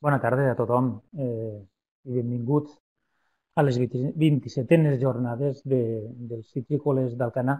Bona tarda a tothom i benvinguts a les 27enes jornades dels citrícoles d'Alcanar.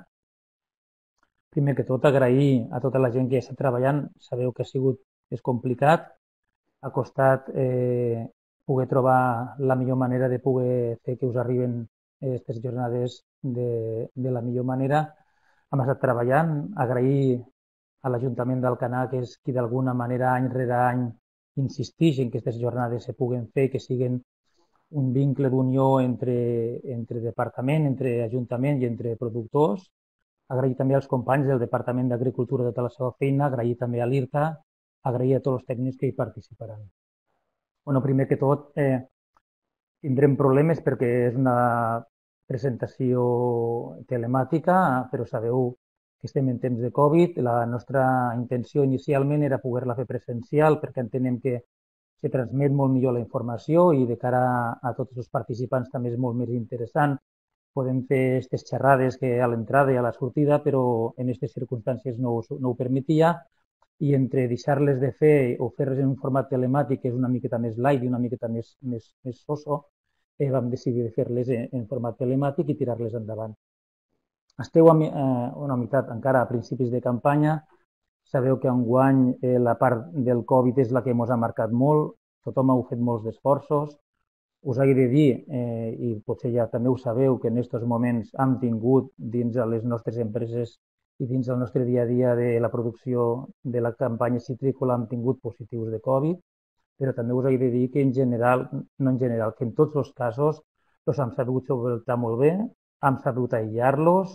Primer que tot, agrair a tota la gent que està treballant. Sabeu que és complicat. Ha costat poder trobar la millor manera de poder fer que us arriben aquestes jornades de la millor manera. Hem estat treballant. Agrair a l'Ajuntament d'Alcanar, que és qui d'alguna manera any rere any insisteix en que aquestes jornades se puguen fer, que siguin un vincle d'unió entre departament, entre ajuntament i entre productors. Agrair també als companys del Departament d'Agricultura tota la seva feina, agrair també a l'IRTA, agrair a tots els tècnics que hi participaran. Bueno, primer que tot, tindrem problemes perquè és una presentació telemàtica, però sabeu que estem en temps de Covid. La nostra intenció inicialment era poder-la fer presencial perquè entenem que se transmet molt millor la informació i de cara a tots els participants també és molt més interessant. Podem fer aquestes xerrades que a l'entrada i a la sortida, però en aquestes circumstàncies no ho permetia, i entre deixar-les de fer o fer-les en un format telemàtic que és una miqueta més light i una miqueta més soso, vam decidir de fer-les en format telemàtic i tirar-les endavant. Esteu una mitat encara a principis de campanya. Sabeu que enguany la part del Covid és la que ens ha marcat molt. Tothom ha fet molts esforços. Us he de dir, i potser ja també ho sabeu, que en aquests moments hem tingut dins de les nostres empreses i dins del nostre dia a dia de la producció de la campanya citrícola hem tingut positius de Covid, però també us he de dir que en general, que en tots els casos els hem sabut solventar molt bé, hem sabut aïllar-los.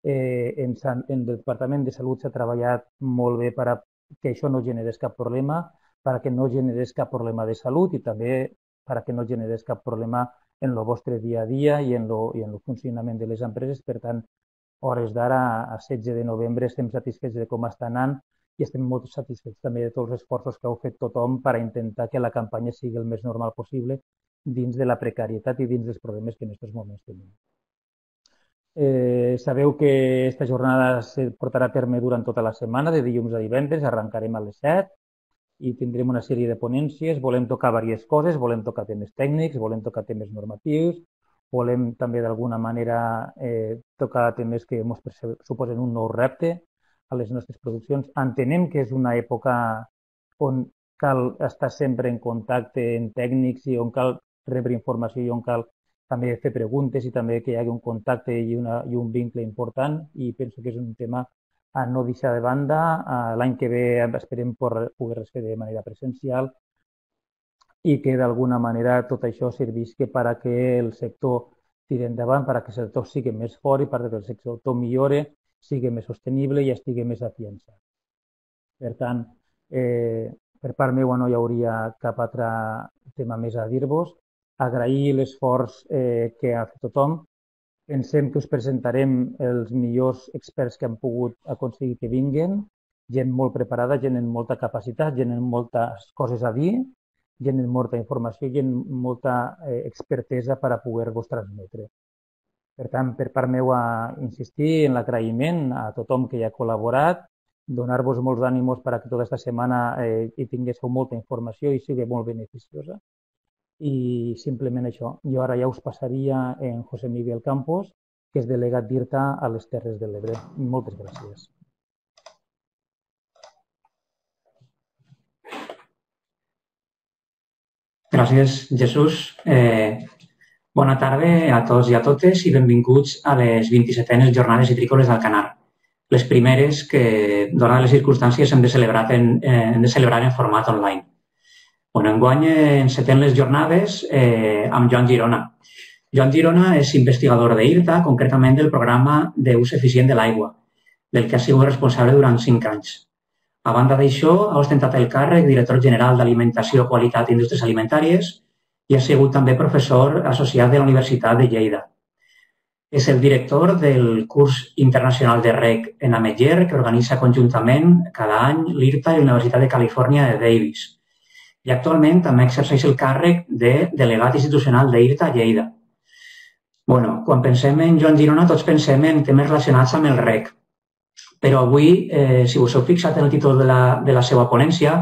El Departament de Salut s'ha treballat molt bé perquè això no generés cap problema, perquè no generés cap problema de salut i també perquè no generés cap problema en el vostre dia a dia i en el funcionament de les empreses. Per tant, hores d'ara, a 16 de novembre, estem satisfets de com està anant i estem molt satisfets també de tots els esforços que heu fet tothom per intentar que la campanya sigui el més normal possible dins de la precarietat i dins dels problemes que en aquests moments tenim. Sabeu que aquesta jornada se portarà a terme durant tota la setmana, de dilluns a divendres. Arrencarem a les 7 i tindrem una sèrie de ponències. Volem tocar diverses coses, volem tocar temes tècnics, volem tocar temes normatius, volem també d'alguna manera tocar temes que ens suposen un nou repte a les nostres produccions. Entenem que és una època on cal estar sempre en contacte amb tècnics i on cal rebre informació i on cal també fer preguntes i també que hi hagi un contacte i un vincle important, i penso que és un tema a no deixar de banda. L'any que ve esperem poder-les fer de manera presencial i que d'alguna manera tot això servisca perquè el sector tiri endavant, perquè el sector sigui més fort i perquè el sector millore, sigui més sostenible i estigui més afiançat. Per tant, per part meva no hi hauria cap altre tema més a dir-vos. Agrair l'esforç que ha fet tothom. Pensem que us presentarem els millors experts que han pogut aconseguir que vinguin, gent molt preparada, gent amb molta capacitat, gent amb moltes coses a dir, gent amb molta informació, gent amb molta expertesa per a poder-vos transmetre. Per tant, per part meva, insistir en l'agraïment a tothom que hi ha col·laborat, donar-vos molts ànimos perquè tota aquesta setmana hi tinguéssiu molta informació i sigui molt beneficiosa. I simplement això. Jo ara ja us passaria en José Miguel Campos, que és delegat d'IRTA a les Terres de l'Ebre. Moltes gràcies. Gràcies, Jesús. Bona tarda a tots i a totes i benvinguts a les 27enes jornades citrícoles d'Alcanar. Les primeres que, donades les circumstàncies, hem de celebrar en format online. Enguany encetem les jornades amb Joan Girona. Joan Girona és investigador d'IRTA, concretament del programa d'ús eficient de l'aigua, del que ha sigut responsable durant 5 anys. A banda d'això, ha ostentat el càrrec director general d'Alimentació, Qualitat i Indústries Alimentàries i ha sigut també professor associat de la Universitat de Lleida. És el director del curs internacional de REC en Ametller, que organitza conjuntament cada any l'IRTA i la Universitat de Califòrnia de Davis. I actualment també exerceix el càrrec de delegat institucional d'IRTA a Lleida. Quan pensem en Joan Girona, tots pensem en temes relacionats amb el REC. Però avui, si us heu fixat en el títol de la seva ponència,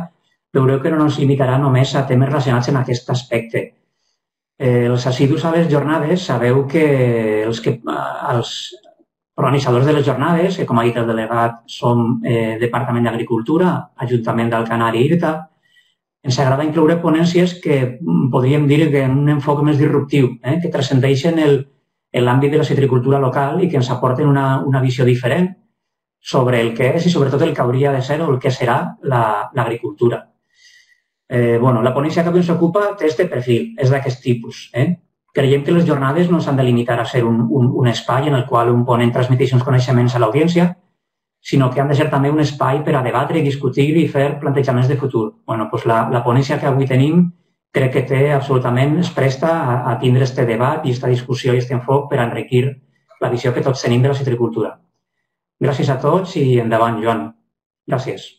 veureu que no ens limitarà només a temes relacionats amb aquest aspecte. Els assidus a les jornades sabeu que els organitzadors de les jornades, que com ha dit el delegat som Departament d'Agricultura, Ajuntament d'Alcanar i IRTA, ens agrada incloure ponències que podríem dir que en un enfoc més disruptiu, que transcendeixen l'àmbit de la citricultura local i que ens aporten una visió diferent sobre el que és i sobretot el que hauria de ser o el que serà l'agricultura. La ponència que avui ens ocupa té aquest perfil, és d'aquest tipus. Creiem que les jornades no s'han de limitar a ser un espai en el qual un ponent transmeteix uns coneixements a l'audiència, sinó que han de ser també un espai per a debatre, discutir i fer plantejaments de futur. La ponència que avui tenim crec que absolutament es presta a tindre aquest debat i aquesta discussió i aquest enfoc per a enriquir la visió que tots tenim de la citricultura. Gràcies a tots i endavant, Joan. Gràcies.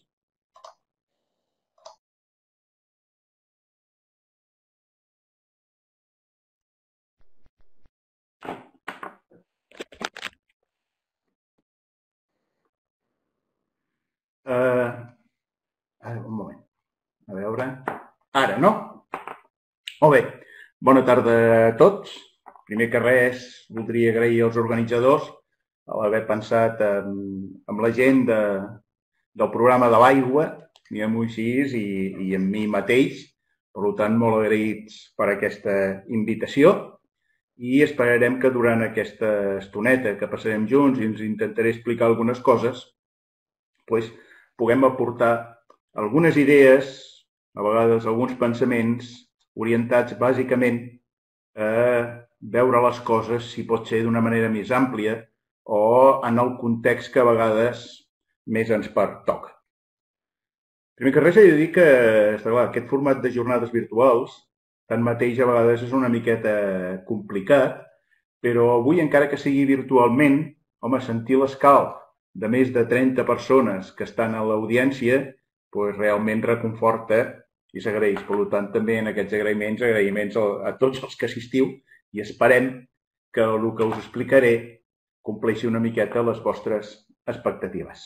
Un moment. A veure... Ara, no? Molt bé. Bona tarda a tots. Primer que res, voldria agrair als organitzadors l'haver pensat amb la gent del programa de l'aigua, diguem-ho així, i amb mi mateix. Per tant, molt agraïts per aquesta invitació i esperarem que durant aquesta estoneta que passarem junts i ens intentaré explicar algunes coses, puguem aportar algunes idees, a vegades alguns pensaments, orientats bàsicament a veure les coses, si pot ser d'una manera més àmplia o en el context que a vegades més ens pertoca. Primer que res, he de dir que aquest format de jornades virtuals, tanmateix a vegades és una miqueta complicat, però avui, encara que sigui virtualment, sentir l'escalf de més de 30 persones que estan a l'audiència, realment reconforta i s'agraeix. Per tant, també en aquests agraïments a tots els que assistiu i esperem que el que us explicaré compleixi una miqueta les vostres expectatives.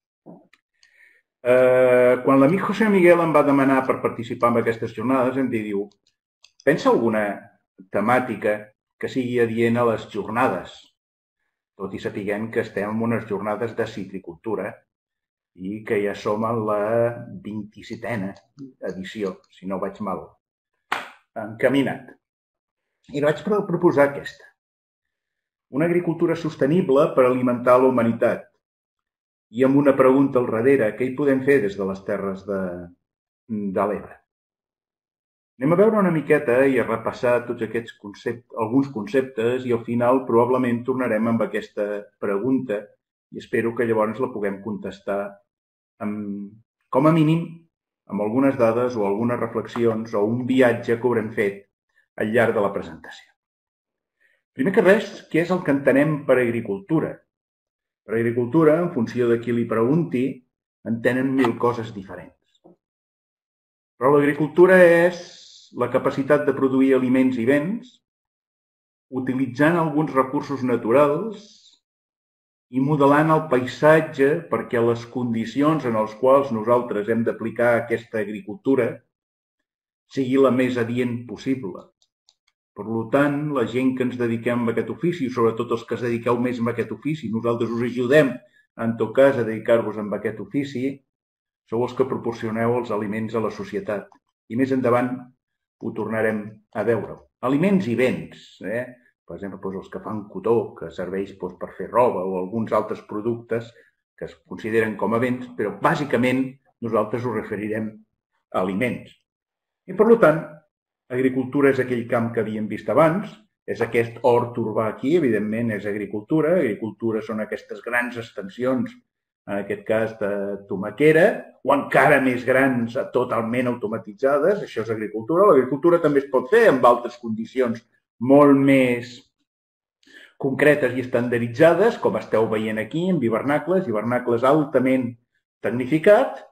Quan l'amic José Miguel em va demanar per participar en aquestes jornades, em diu: pensa alguna temàtica que sigui adient a les jornades, tot i sapiguem que estem en unes jornades de citricultura i que ja som en la 27a edició, si no vaig mal encaminat. I vaig proposar aquesta. Una agricultura sostenible per alimentar la humanitat. I amb una pregunta al darrere: què hi podem fer des de les terres de l'Ebre? Anem a veure una miqueta i a repassar tots aquests alguns conceptes i al final probablement tornarem amb aquesta pregunta i espero que llavors la puguem contestar com a mínim amb algunes dades o algunes reflexions o un viatge que haurem fet al llarg de la presentació. Primer que res, què és el que entenem per agricultura? Per agricultura, en funció de qui li pregunti, entenen 1000 coses diferents. Però l'agricultura és la capacitat de produir aliments i béns utilitzant alguns recursos naturals i modelant el paisatge perquè les condicions en les quals nosaltres hem d'aplicar aquesta agricultura sigui la més adient possible. Per tant, la gent que ens dediquem a aquest ofici, sobretot els que es dediqueu més a aquest ofici, nosaltres us ajudem, en tot cas, a dedicar-vos a aquest ofici, sou els que proporcioneu els aliments a la societat. I més endavant ho tornarem a veure. Aliments i béns, per exemple, els que fan cotó, que serveix per fer roba, o alguns altres productes que es consideren com a béns, però bàsicament nosaltres us referirem a aliments. I per tant, agricultura és aquell camp que havíem vist abans, és aquest hort urbà aquí, evidentment és agricultura. Agricultura són aquestes grans extensions, en aquest cas de tomaquera, o encara més grans, totalment automatitzades, això és agricultura. L'agricultura també es pot fer amb altres condicions molt més concretes i estandarditzades, com esteu veient aquí, amb hivernacles altament tecnificats,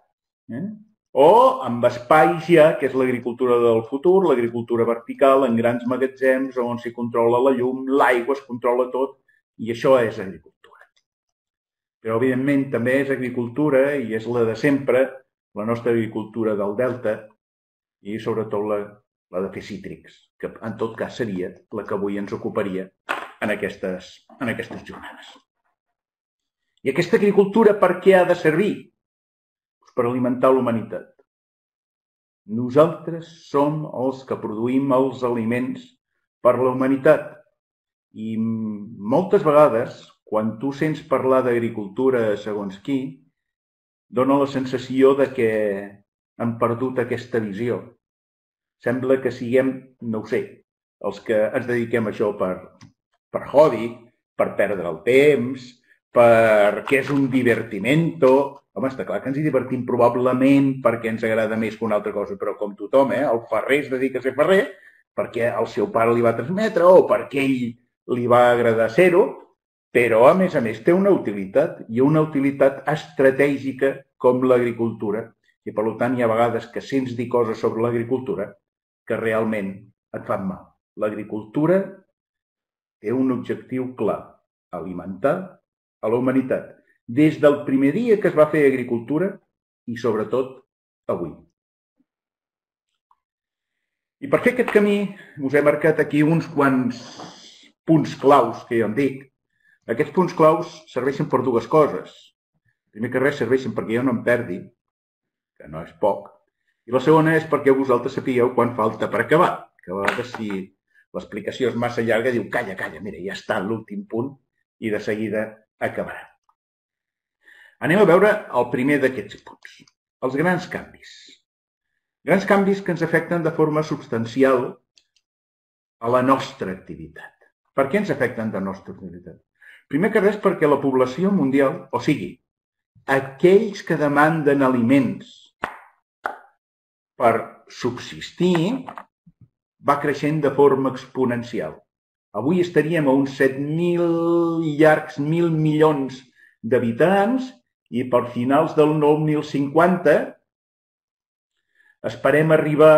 o amb espais ja, que és l'agricultura del futur, l'agricultura vertical, en grans magatzems on s'hi controla la llum, l'aigua, es controla tot, i això és agricultura. Però, evidentment, també és agricultura, i és la de sempre, la nostra agricultura del delta i sobretot la de fer cítrics, que en tot cas seria la que avui ens ocuparia en aquestes jornades. I aquesta agricultura per què ha de servir? Per alimentar la humanitat. Nosaltres som els que produïm els aliments per la humanitat. I moltes vegades, quan tu sents parlar d'agricultura segons qui, dona la sensació de que han perdut aquesta visió. Sembla que siguem, no ho sé, els que ens dediquem a això per hobby, per perdre el temps, perquè és un divertimento. Home, està clar que ens hi divertim probablement perquè ens agrada més que una altra cosa, però com tothom, el ferrer es dedica a ser ferrer perquè el seu pare li va transmetre o perquè ell li va agradar ser-ho, però a més té una utilitat, i una utilitat estratègica com l'agricultura. I per tant hi ha vegades que sents dir coses sobre l'agricultura que realment et fan mal. L'agricultura té un objectiu clar, alimentar a la humanitat, des del primer dia que es va fer agricultura i sobretot avui. I per fer aquest camí us he marcat aquí uns quants punts claus, que jo en dic. Aquests punts claus serveixen per dues coses. Primer que res serveixen perquè jo no em perdi, que no és poc, i la segona és perquè vosaltres sapigueu quan falta per acabar, que a vegades si l'explicació és massa llarga diu calla, mira, ja està l'últim punt i de seguida acabarà. Anem a veure el primer d'aquests punts, els grans canvis. Grans canvis que ens afecten de forma substancial a la nostra activitat. Per què ens afecten de la nostra activitat? Primer que res perquè la població mundial, o sigui, aquells que demanden aliments per subsistir, va creixent de forma exponencial. Avui estaríem a uns 7.000 llargs mil milions d'habitants i per finals del 2050 esperem arribar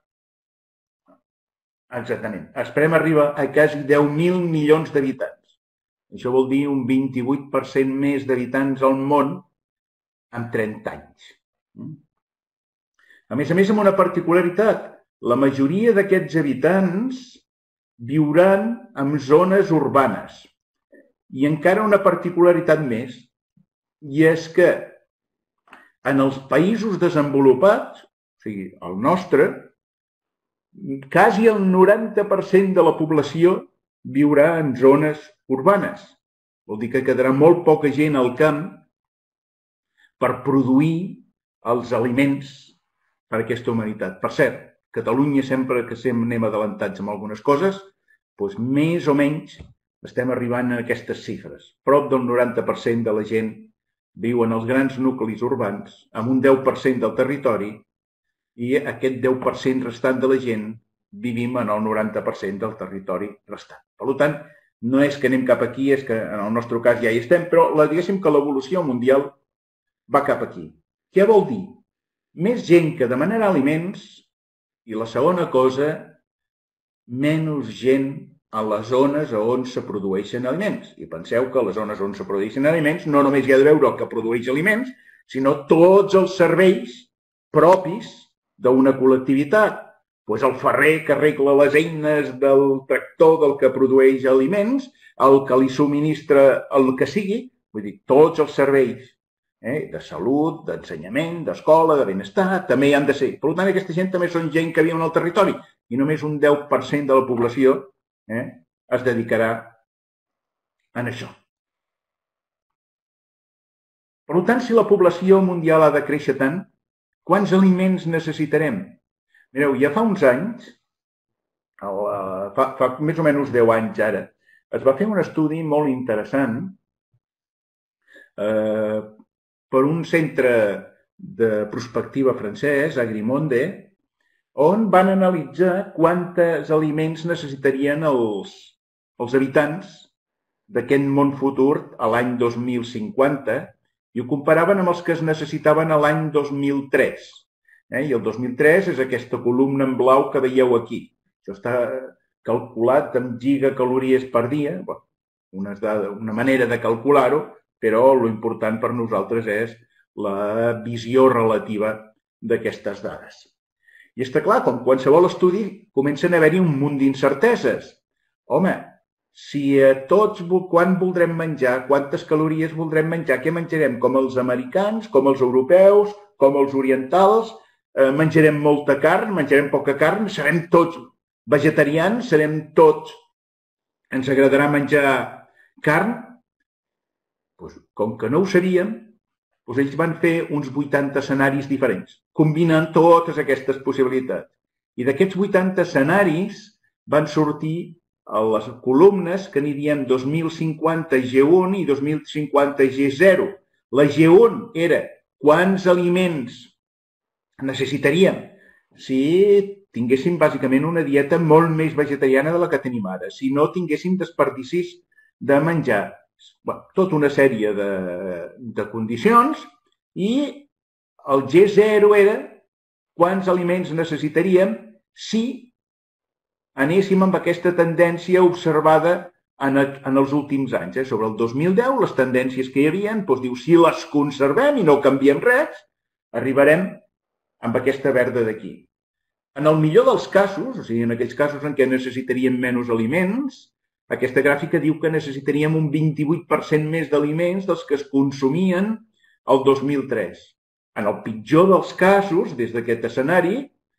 a quasi 10.000 milions d'habitants. Això vol dir un 28% més d'habitants al món en 30 anys. A més, amb una particularitat. La majoria d'aquests habitants viuran en zones urbanes. I encara una particularitat més, i és que en els països desenvolupats, o sigui, el nostre, quasi el 90% de la població viurà en zones urbanes. Vol dir que quedarà molt poca gent al camp per produir els aliments per a aquesta humanitat. Per cert, Catalunya, sempre que anem adelantats amb algunes coses, doncs més o menys estem arribant a aquestes xifres. Prop del 90% de la gent viu en els grans nuclis urbans, amb un 10% del territori, i aquest 10% restant de la gent vivim en el 90% del territori restant. Per tant, no és que anem cap aquí, és que en el nostre cas ja hi estem, però diguéssim que l'evolució mundial va cap aquí. Què vol dir? Més gent que demanarà aliments i la segona cosa, menys gent a les zones on se produeixen aliments. I penseu que a les zones on se produeixen aliments no només hi ha de veure el que produeix aliments, sinó tots els serveis propis d'una col·lectivitat. Doncs el ferrer que arregla les eines del tractor del que produeix aliments, el que li subministra el que sigui, vull dir, tots els serveis de salut, d'ensenyament, d'escola, de benestar, també hi han de ser. Per tant, aquesta gent també són gent que viu en el territori i només un 10% de la població es dedicarà a això. Per tant, si la població mundial ha de créixer tant, quants aliments necessitarem? Mireu, ja fa uns anys, fa més o menys 10 anys ara, es va fer un estudi molt interessant per un centre de prospectiva francès, Agrimonde, on van analitzar quants aliments necessitarien els habitants d'aquest món futur a l'any 2050 i ho comparaven amb els que es necessitaven a l'any 2003. I el 2003 és aquesta columna en blau que veieu aquí. Això està calculat amb gigacalories per dia, una manera de calcular-ho, però l'important per nosaltres és la visió relativa d'aquestes dades. I està clar, com qualsevol estudi, comencen a haver-hi un munt d'incerteses. Home, si a tots quan voldrem menjar, quantes calories voldrem menjar, què menjarem? Com els americans, com els europeus, com els orientals, menjarem molta carn, menjarem poca carn, serem tots vegetarians, serem tots, ens agradarà menjar carn? Doncs, com que no ho sabíem, doncs ells van fer uns 80 escenaris diferents, combinant totes aquestes possibilitats. I d'aquests 80 escenaris van sortir a les columnes que n'hi diem 2050 G1 i 2050 G0. La G1 era quants aliments necessitaríem si tinguéssim bàsicament una dieta molt més vegetariana de la que tenim ara, si no tinguéssim desperdicis de menjar. Tota una sèrie de condicions i el G0 era quants aliments necessitaríem si anéssim amb aquesta tendència observada en els últims anys. Sobre el 2010, les tendències que hi havia, doncs diu, si les conservem i no canviem res, arribarem amb aquesta verda d'aquí. En el millor dels casos, o sigui, en aquells casos en què necessitaríem menys aliments, aquesta gràfica diu que necessitaríem un 28% més d'aliments dels que es consumien el 2003. En el pitjor dels casos, des d'aquest escenari,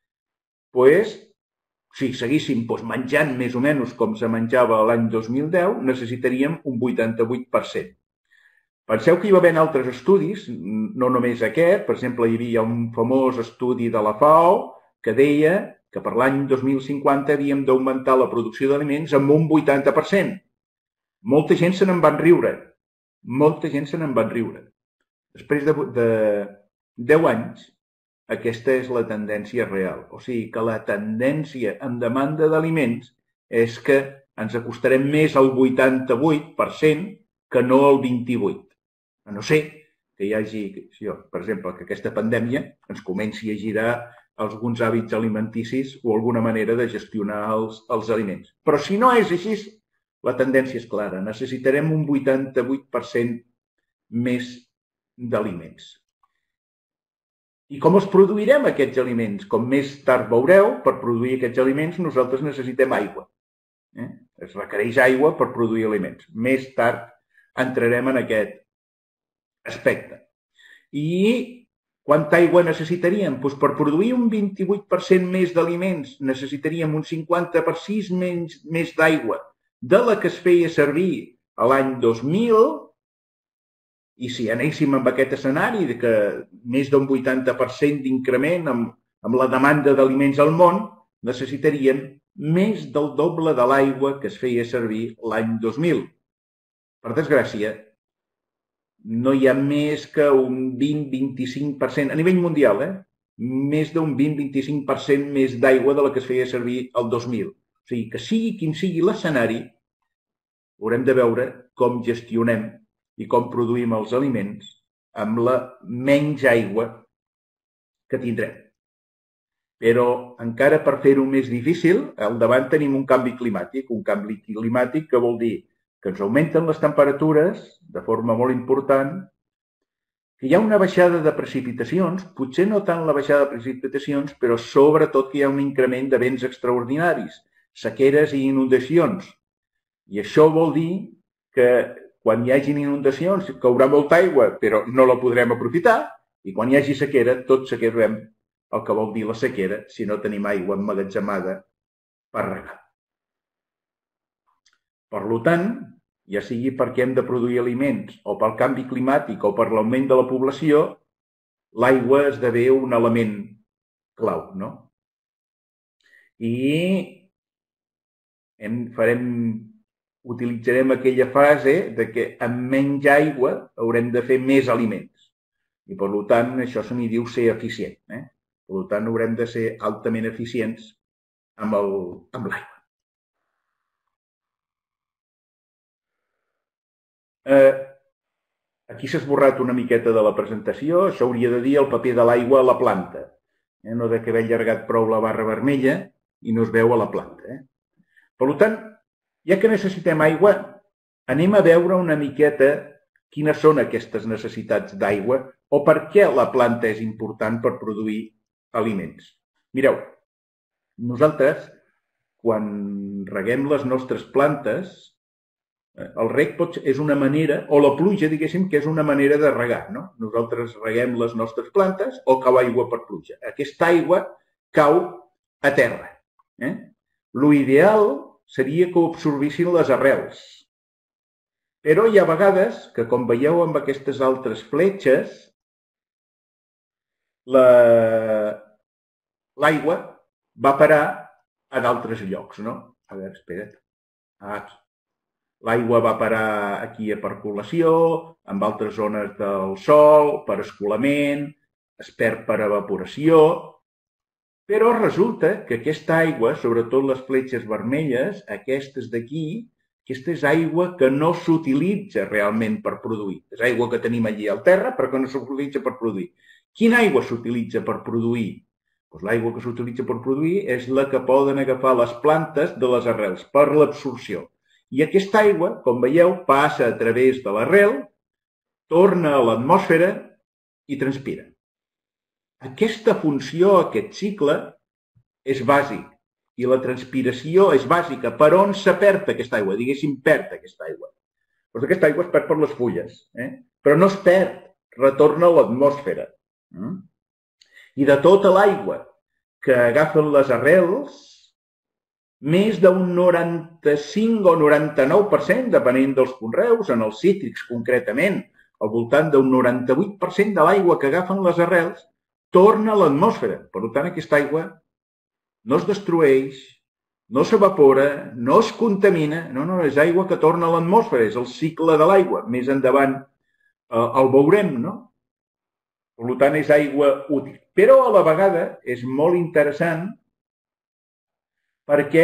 si seguíssim menjant més o menys com se menjava l'any 2010, necessitaríem un 88%. Penseu que hi va haver altres estudis, no només aquest, per exemple, hi havia un famós estudi de la FAO que deia que per l'any 2050 havíem d'augmentar la producció d'aliments amb un 80%. Molta gent se n'en van riure. Després de 10 anys, aquesta és la tendència real. O sigui que la tendència en demanda d'aliments és que ens acostarem més al 88% que no al 28%. A no ser que hi hagi, per exemple, que aquesta pandèmia ens comenci a girar alguns hàbits alimenticis o alguna manera de gestionar els aliments. Però si no és així, la tendència és clara. Necessitarem un 88% més d'aliments. I com els produirem, aquests aliments? Com més tard veureu, per produir aquests aliments nosaltres necessitem aigua. Es requereix aigua per produir aliments. Més tard entrarem en aquest aspecte. I quanta aigua necessitaríem? Doncs per produir un 28% més d'aliments necessitaríem un 50% més d'aigua de la que es feia servir a l'any 2000. I si anéssim amb aquest escenari de que més d'un 80% d'increment amb la demanda d'aliments al món, necessitaríem més del doble de l'aigua que es feia servir l'any 2000. Per desgràcia, no hi ha més que un 20-25%, a nivell mundial, més d'un 20-25% més d'aigua de la que es feia servir el 2000. O sigui que sigui quin sigui l'escenari, haurem de veure com gestionem i com produïm els aliments amb la menys aigua que tindrem. Però encara per fer-ho més difícil, al davant tenim un canvi climàtic que vol dir que ens augmenten les temperatures de forma molt important, que hi ha una baixada de precipitacions, potser no tant la baixada de precipitacions, però sobretot que hi ha un increment de vents extraordinaris, sequeres i inundacions. I això vol dir que quan hi hagin inundacions caurà molta aigua, però no la podrem aprofitar, i quan hi hagi sequera, tots sequerem, el que vol dir la sequera, si no tenim aigua emmagatzemada per regar. Per tant, ja sigui perquè hem de produir aliments o pel canvi climàtic o per l'augment de la població, l'aigua esdevé un element clau, no? I utilitzarem aquella frase de que amb menys aigua haurem de fer més aliments. I per tant, això se n'hi diu ser eficient. Per tant, haurem de ser altament eficients amb l'aigua. Aquí s'ha esborrat una miqueta de la presentació. Això hauria de dir el paper de l'aigua a la planta. No de que haver allargat prou la barra vermella i no es veu a la planta. Per tant, ja que necessitem aigua, anem a veure una miqueta quines són aquestes necessitats d'aigua o per què la planta és important per produir aliments. Mireu, nosaltres, quan reguem les nostres plantes, el reg és una manera, o la pluja, diguéssim, que és una manera de regar, no? Nosaltres reguem les nostres plantes o cau aigua per pluja. Aquesta aigua cau a terra. L'ideal seria que ho absorbissin les arrels. Però hi ha vegades que, com veieu amb aquestes altres fletxes, l'aigua va parar a d'altres llocs, no? A veure, espera't. Aquí. L'aigua va parar aquí a percolació, en altres zones del sòl, per escolament, es perd per evaporació, però resulta que aquesta aigua, sobretot les fletxes vermelles, aquestes d'aquí, aquesta és aigua que no s'utilitza realment per produir. És aigua que tenim allí al terra, però que no s'utilitza per produir. Quina aigua s'utilitza per produir? Doncs l'aigua que s'utilitza per produir és la que poden agafar les plantes de les arrels, per l'absorció. I aquesta aigua, com veieu, passa a través de l'arrel, torna a l'atmosfera i transpira. Aquesta funció, aquest cicle, és bàsic. I la transpiració és bàsica. Per on se perd aquesta aigua? Diguéssim, perd aquesta aigua. Doncs aquesta aigua es perd per les fulles. Però no es perd, retorna a l'atmosfera. I de tota l'aigua que agafen les arrels, més d'un 95 o 99%, depenent dels conreus, en els cítrics concretament, al voltant d'un 98% de l'aigua que agafen les arrels torna a l'atmosfera. Per tant, aquesta aigua no es destrueix, no s'evapora, no es contamina, no, és aigua que torna a l'atmosfera, és el cicle de l'aigua. Més endavant el veurem, no? Per tant, és aigua útil. Però a la vegada és molt interessant perquè,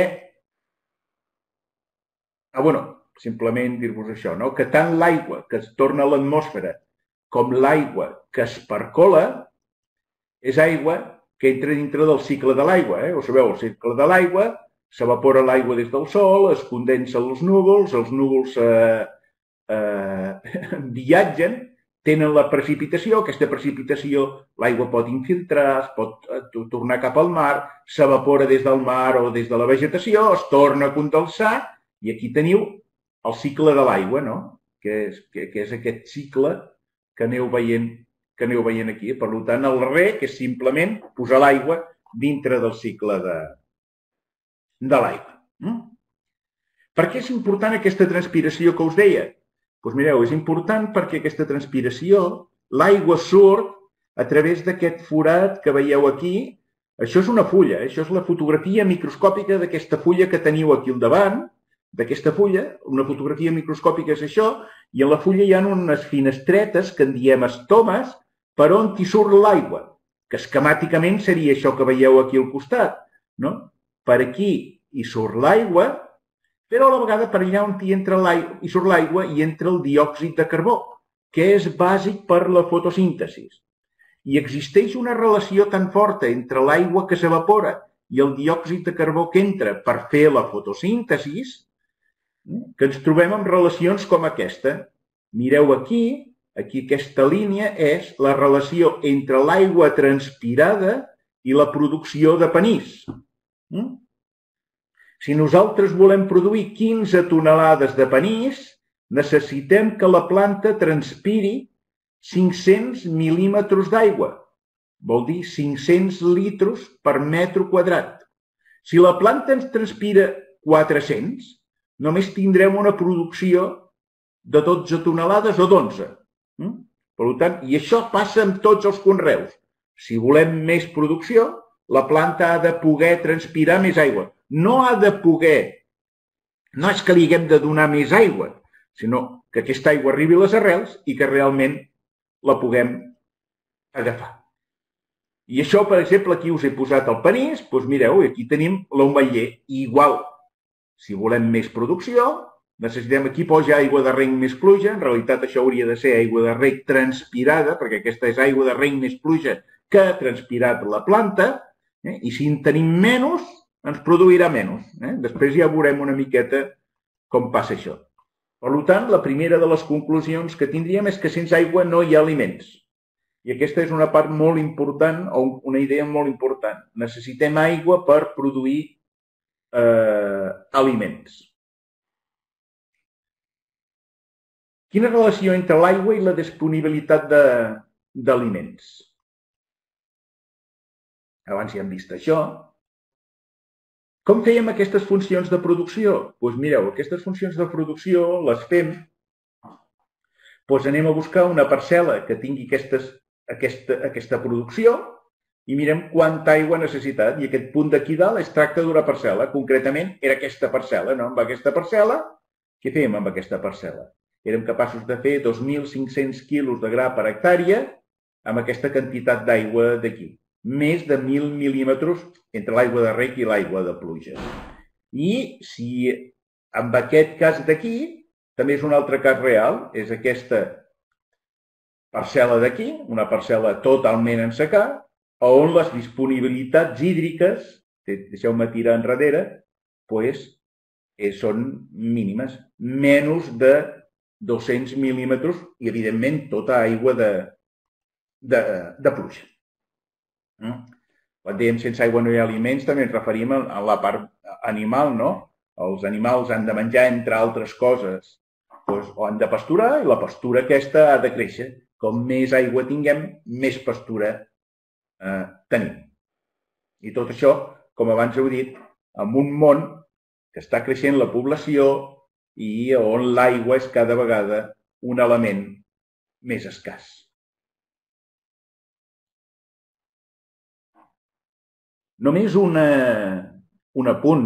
simplement dir-vos això, no? Que tant l'aigua que es torna a l'atmosfera com l'aigua que es percola és aigua que entra dintre del cicle de l'aigua. Ho sabeu, el cicle de l'aigua, s'evapora l'aigua des del sol, es condensa els núvols viatgen, tenen la precipitació, aquesta precipitació l'aigua pot infiltrar, es pot tornar cap al mar, s'evapora des del mar o des de la vegetació, es torna a condensar i aquí teniu el cicle de l'aigua, no? Que és aquest cicle que aneu veient aquí. Per tant, el reg és simplement posar l'aigua dintre del cicle de l'aigua. Per què és important aquesta transpiració que us deia? Doncs mireu, és important perquè aquesta transpiració, l'aigua surt a través d'aquest forat que veieu aquí. Això és una fulla, això és la fotografia microscòpica d'aquesta fulla que teniu aquí al davant, d'aquesta fulla. Una fotografia microscòpica és això, i a la fulla hi ha unes finestretes que en diem estomes per on hi surt l'aigua, que esquemàticament seria això que veieu aquí al costat. Per aquí hi surt l'aigua, però a la vegada per allà on hi surt l'aigua hi entra el diòxid de carbó, que és bàsic per la fotosíntesi. I existeix una relació tan forta entre l'aigua que s'evapora i el diòxid de carbó que entra per fer la fotosíntesi, que ens trobem amb relacions com aquesta. Mireu aquí aquesta línia és la relació entre l'aigua transpirada i la producció de panís. Si nosaltres volem produir 15 tonelades de panís, necessitem que la planta transpiri 500 mil·límetres d'aigua. Vol dir 500 litres per metre quadrat. Si la planta ens transpira 400, només tindrem una producció de 12 tonelades o d'11. Per tant, i això passa amb tots els conreus. Si volem més producció, la planta ha de poder transpirar més aigua. No ha de poder, no és que li haguem de donar més aigua, sinó que aquesta aigua arribi a les arrels i que realment la puguem agafar. I això, per exemple, aquí us he posat el panís, doncs mireu, aquí tenim l'ametller. Igual, si volem més producció, necessitem aquí posar aigua de reg més pluja. En realitat això hauria de ser aigua de reg transpirada, perquè aquesta és aigua de reg més pluja que ha transpirat la planta, i si en tenim menys, ens produirà menys. Després ja veurem una miqueta com passa això. Per tant, la primera de les conclusions que tindríem és que sense aigua no hi ha aliments. I aquesta és una part molt important, o una idea molt important. Necessitem aigua per produir aliments. Quina relació entre l'aigua i la disponibilitat d'aliments? Abans ja hem vist això. Com fèiem aquestes funcions de producció? Doncs mireu, aquestes funcions de producció les fem, doncs anem a buscar una parcel·la que tingui aquesta producció i mirem quanta aigua ha necessitat. I aquest punt d'aquí dalt es tracta d'una parcel·la. Concretament era aquesta parcel·la, no? Amb aquesta parcel·la, què fèiem amb aquesta parcel·la? Érem capaços de fer 2.500 quilos de gra per hectàrea amb aquesta quantitat d'aigua d'aquí. Més de 1.000 mil·límetres entre l'aigua de rec i l'aigua de pluja. I si amb aquest cas d'aquí, també és un altre cas real, és aquesta parcel·la d'aquí, una parcel·la totalment en secà, on les disponibilitats hídriques, deixeu-me tirar enrere, són mínimes, menys de 200 mil·límetres i, evidentment, tota aigua de pluja. Quan dèiem sense aigua no hi ha aliments, també ens referim a la part animal, no? Els animals han de menjar, entre altres coses, o han de pasturar, i la pastura aquesta ha de créixer. Com més aigua tinguem, més pastura tenim. I tot això, com abans heu dit, en un món que està creixent la població i on l'aigua és cada vegada un element més escàs. Només un apunt.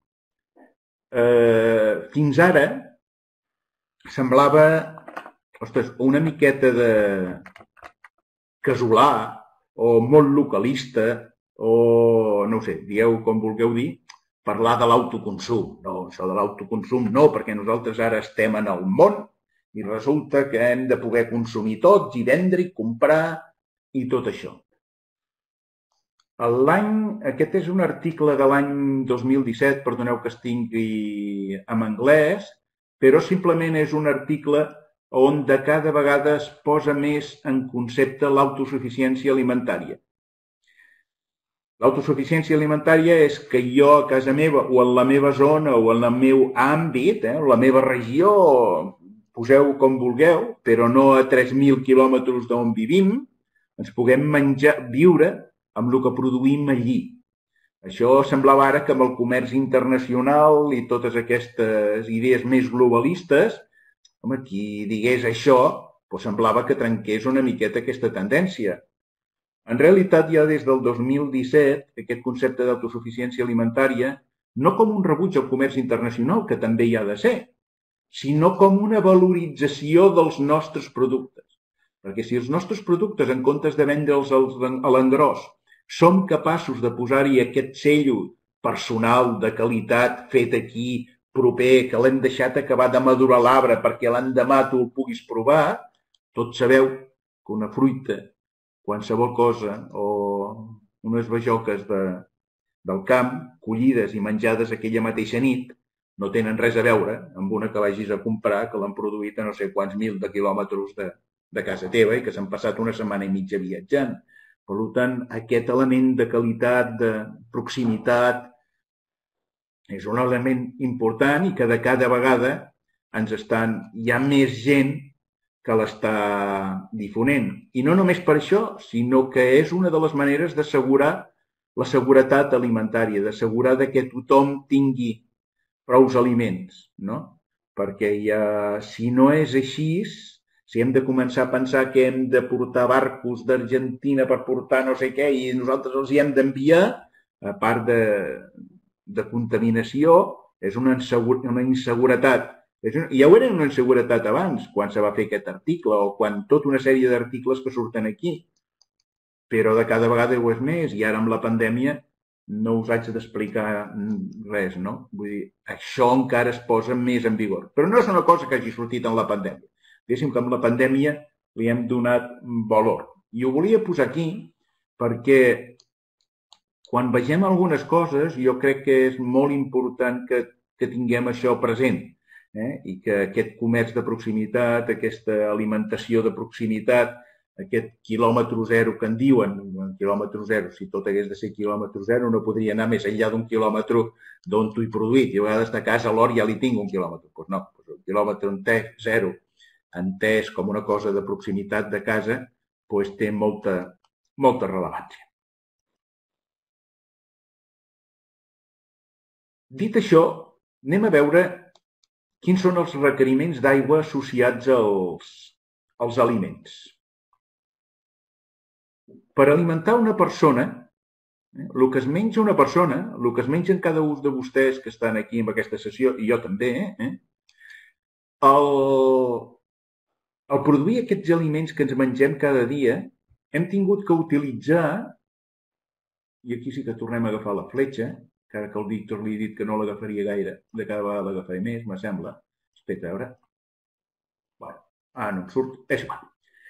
Fins ara semblava una miqueta de casolà o molt localista o, no ho sé, dieu com vulgueu dir, parlar de l'autoconsum. No, això de l'autoconsum no, perquè nosaltres ara estem en el món i resulta que hem de poder consumir tots i vendre i comprar i tot això. Aquest és un article de l'any 2017, perdoneu que es tingui en anglès, però simplement és un article on de cada vegada es posa més en concepte l'autosuficiència alimentària. L'autosuficiència alimentària és que jo a casa meva o en la meva zona o en el meu àmbit, la meva regió, poseu com vulgueu, però no a 3.000 quilòmetres d'on vivim, ens puguem viure amb el que produïm allí. Això semblava ara que amb el comerç internacional i totes aquestes idees més globalistes, home, qui digués això, semblava que trenqués una miqueta aquesta tendència. En realitat, ja des del 2017, aquest concepte d'autosuficiència alimentària, no com un rebuig al comerç internacional, que també hi ha de ser, sinó com una valorització dels nostres productes. Perquè si els nostres productes, en comptes de vendre'ls a l'engròs, som capaços de posar-hi aquest sello personal, de qualitat, fet aquí, proper, que l'hem deixat acabar de madurar l'arbre perquè l'endemà tu el puguis provar, tots sabeu que una fruita, qualsevol cosa, o unes bajoques del camp, collides i menjades aquella mateixa nit, no tenen res a veure amb una que vagis a comprar que l'han produït a no sé quants mil de quilòmetres de casa teva i que s'han passat una setmana i mitja viatjant. Per tant, aquest element de qualitat, de proximitat, és un element important i que de cada vegada hi ha més gent que l'està difonent. I no només per això, sinó que és una de les maneres d'assegurar la seguretat alimentària, d'assegurar que tothom tingui prous aliments, no? Perquè si no és així, si hem de començar a pensar que hem de portar barcos d'Argentina per portar no sé què i nosaltres els hi hem d'enviar, a part de contaminació, és una inseguretat. Ja ho era una inseguretat abans, quan se va fer aquest article o quan tota una sèrie d'articles que surten aquí. Però de cada vegada ho és més i ara amb la pandèmia no us haig d'explicar res, no? Vull dir, això encara es posa més en vigor. Però no és una cosa que hagi sortit en la pandèmia. Diguéssim que amb la pandèmia li hem donat valor. I ho volia posar aquí perquè quan vegem algunes coses jo crec que és molt important que tinguem això present i que aquest comerç de proximitat, aquesta alimentació de proximitat aquest quilòmetre zero que en diuen, quilòmetre zero, si tot hagués de ser quilòmetre zero, no podria anar més enllà d'un quilòmetre d'on t'ho he produït. I a vegades de casa a l'hort ja li tinc un quilòmetre. Doncs no, el quilòmetre zero, entès com una cosa de proximitat de casa, doncs té molta rellevància. Dit això, anem a veure quins són els requeriments d'aigua associats als aliments. Per alimentar una persona, el que es menja una persona, el que es mengen cada un de vostès que estan aquí en aquesta sessió, i jo també, al produir aquests aliments que ens mengem cada dia, hem tingut que utilitzar, i aquí sí que tornem a agafar la fletxa, encara que el Víctor li he dit que no l'agafaria gaire, de cada vegada l'agafaré més, me sembla. Espera, a veure. Bueno, no em surt. És igual.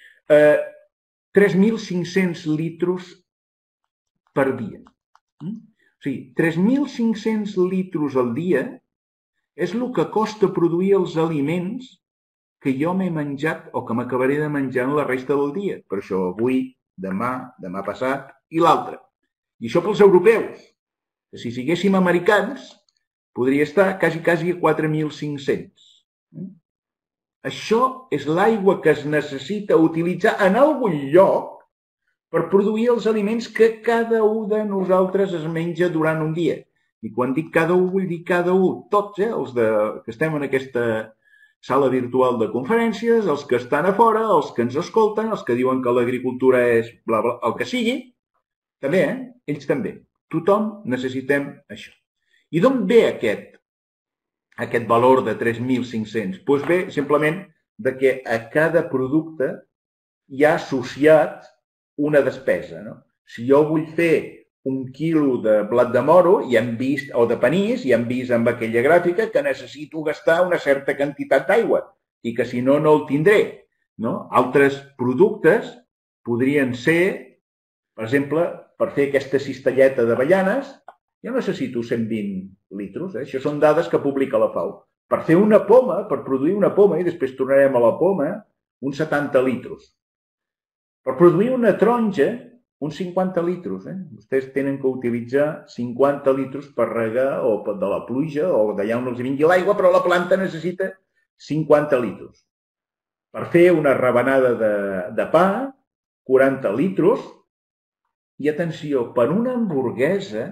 3.500 litres per dia. O sigui, 3.500 litres al dia és el que costa produir els aliments que jo m'he menjat o que m'acabaré de menjar en la resta del dia. Per això avui, demà passat i l'altre. I això pels europeus. Que si siguéssim americans, podria estar quasi a 4.500. Això és l'aigua que es necessita utilitzar en algun lloc per produir els aliments que cada un de nosaltres es menja durant un dia. I quan dic cada un, vull dir cada un, tots, els que estem en aquesta sala virtual de conferències, els que estan a fora, els que ens escolten, els que diuen que l'agricultura és bla, bla, el que sigui, també, ells també. Tothom necessitem això. I d'on ve aquest valor de 3.500? Doncs ve simplement que a cada producte hi ha associat una despesa. Si jo vull fer 1 quilo de blat de moro, o de panís, i hem vist amb aquella gràfica que necessito gastar una certa quantitat d'aigua i que si no, no el tindré. Altres productes podrien ser, per exemple, per fer aquesta cistelleta d'avellanes, jo necessito 120 litres. Això són dades que publica la FAO. Per fer una poma, per produir una poma, i després tornarem a la poma, uns 70 litres. Per produir una taronja, uns 50 litres. Vostès tenen que utilitzar 50 litres per regar o de la pluja o d'allà on els vingui l'aigua, però la planta necessita 50 litres. Per fer una rebenada de pa, 40 litres. I atenció, per una hamburguesa,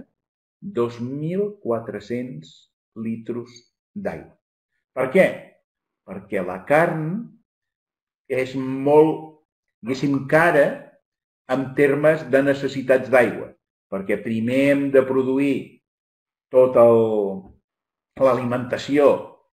2.400 litres d'aigua. Per què? Perquè la carn és molt, diguéssim, cara en termes de necessitats d'aigua. Perquè primer hem de produir tota l'alimentació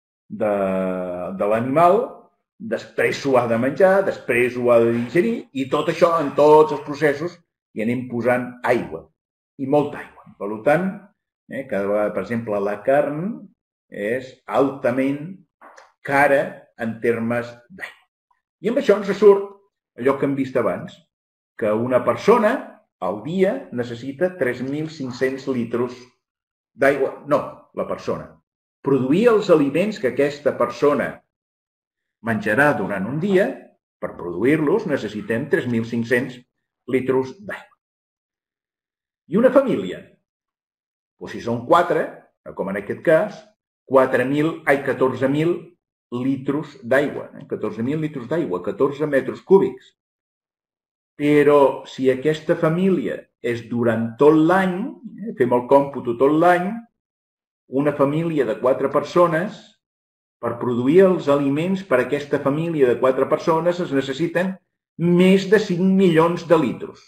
de l'animal, després s'ho ha de menjar, després ho ha de digerir, i tot això, en tots els processos, i anem posant aigua, i molta aigua. Per tant, cada vegada, per exemple, la carn és altament cara en termes d'aigua. I amb això ens surt allò que hem vist abans, que una persona al dia necessita 3.500 litres d'aigua. No, la persona. Produir els aliments que aquesta persona menjarà durant un dia, per produir-los necessitem 3.500 litres d'aigua. I una família? Doncs si són 4, com en aquest cas, 14.000 litres d'aigua. 14.000 litres d'aigua, 14 metres cúbics. Però si aquesta família és durant tot l'any, fem el còmput tot l'any, una família de 4 persones, per produir els aliments per a aquesta família de 4 persones es necessiten més de 5 milions de litres.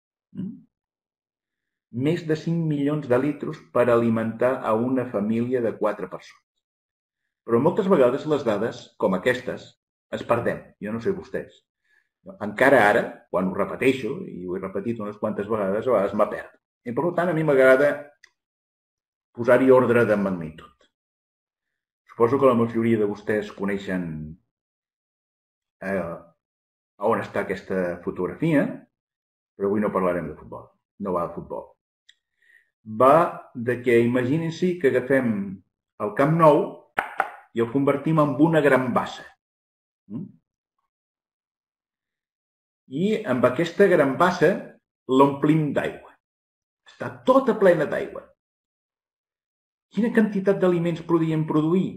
Més de 5 milions de litres per alimentar a una família de 4 persones. Però moltes vegades les dades, com aquestes, es perdem. Jo no sé vostès. Encara ara, quan ho repeteixo, i ho he repetit unes quantes vegades, a vegades m'ha perd. I per tant, a mi m'agrada posar-hi ordre de magnitud. Suposo que la majoria de vostès coneixen on està aquesta fotografia, però avui no parlarem de futbol. No va de futbol. Va de que imaginin-s'hi que agafem el Camp Nou i el convertim en una gran bassa. i amb aquesta gran bassa l'omplim d'aigua. Està tota plena d'aigua. Quina quantitat d'aliments podríem produir?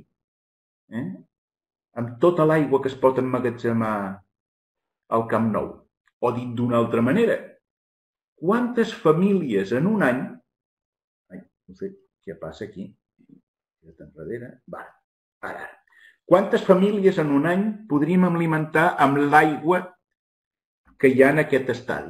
Amb tota l'aigua que es pot emmagatzemar al Camp Nou. O dit d'una altra manera, quantes famílies en un any... No sé què passa aquí. Ara. Quantes famílies en un any podríem alimentar amb l'aigua que hi ha en aquest estadi?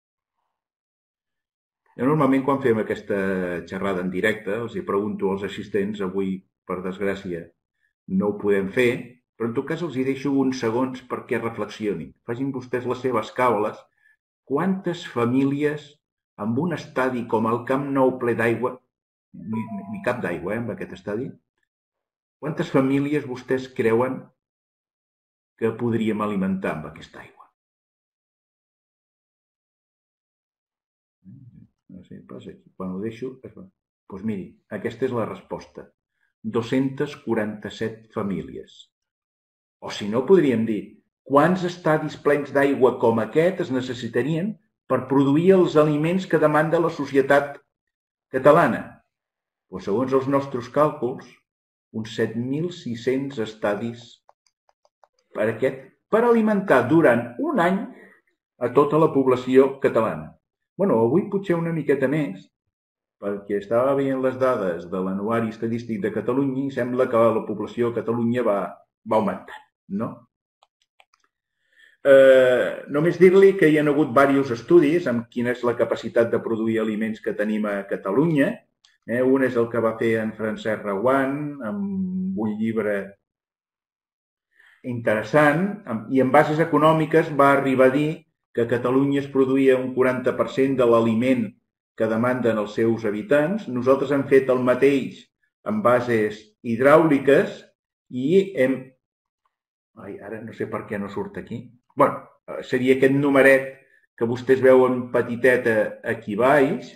Jo normalment quan fem aquesta xerrada en directe els hi pregunto als assistents, avui per desgràcia no ho podem fer, però en tot cas els hi deixo uns segons perquè reflexionin. Facin vostès les seves càlcules. Quantes famílies amb un estadi com el Camp Nou ple d'aigua, ni cap d'aigua en aquest estadi, quantes famílies vostès creuen que podríem alimentar amb aquesta aigua? No sé, passa aquí. Quan ho deixo... Doncs miri, aquesta és la resposta. 247 famílies. O si no, podríem dir, quants estadis plens d'aigua com aquest es necessitarien per produir els aliments que demanda la societat catalana? Doncs segons els nostres càlculs, uns 7.600 estadis per alimentar durant un any a tota la població catalana. Bueno, avui potser una miqueta més, perquè estava veient les dades de l'Anuari Estadístic de Catalunya i sembla que la població a Catalunya va augmentant, no? Només dir-li que hi ha hagut diversos estudis amb quina és la capacitat de produir aliments que tenim a Catalunya. Un és el que va fer en Francesc Reguant, amb un llibre interessant, i en bases econòmiques va arribar a dir que a Catalunya es produïa un 40% de l'aliment que demanden els seus habitants. Nosaltres hem fet el mateix amb bases hidràuliques i hem... Ara no sé per què no surt aquí. Bé, seria aquest numeret que vostès veuen petitet aquí baix,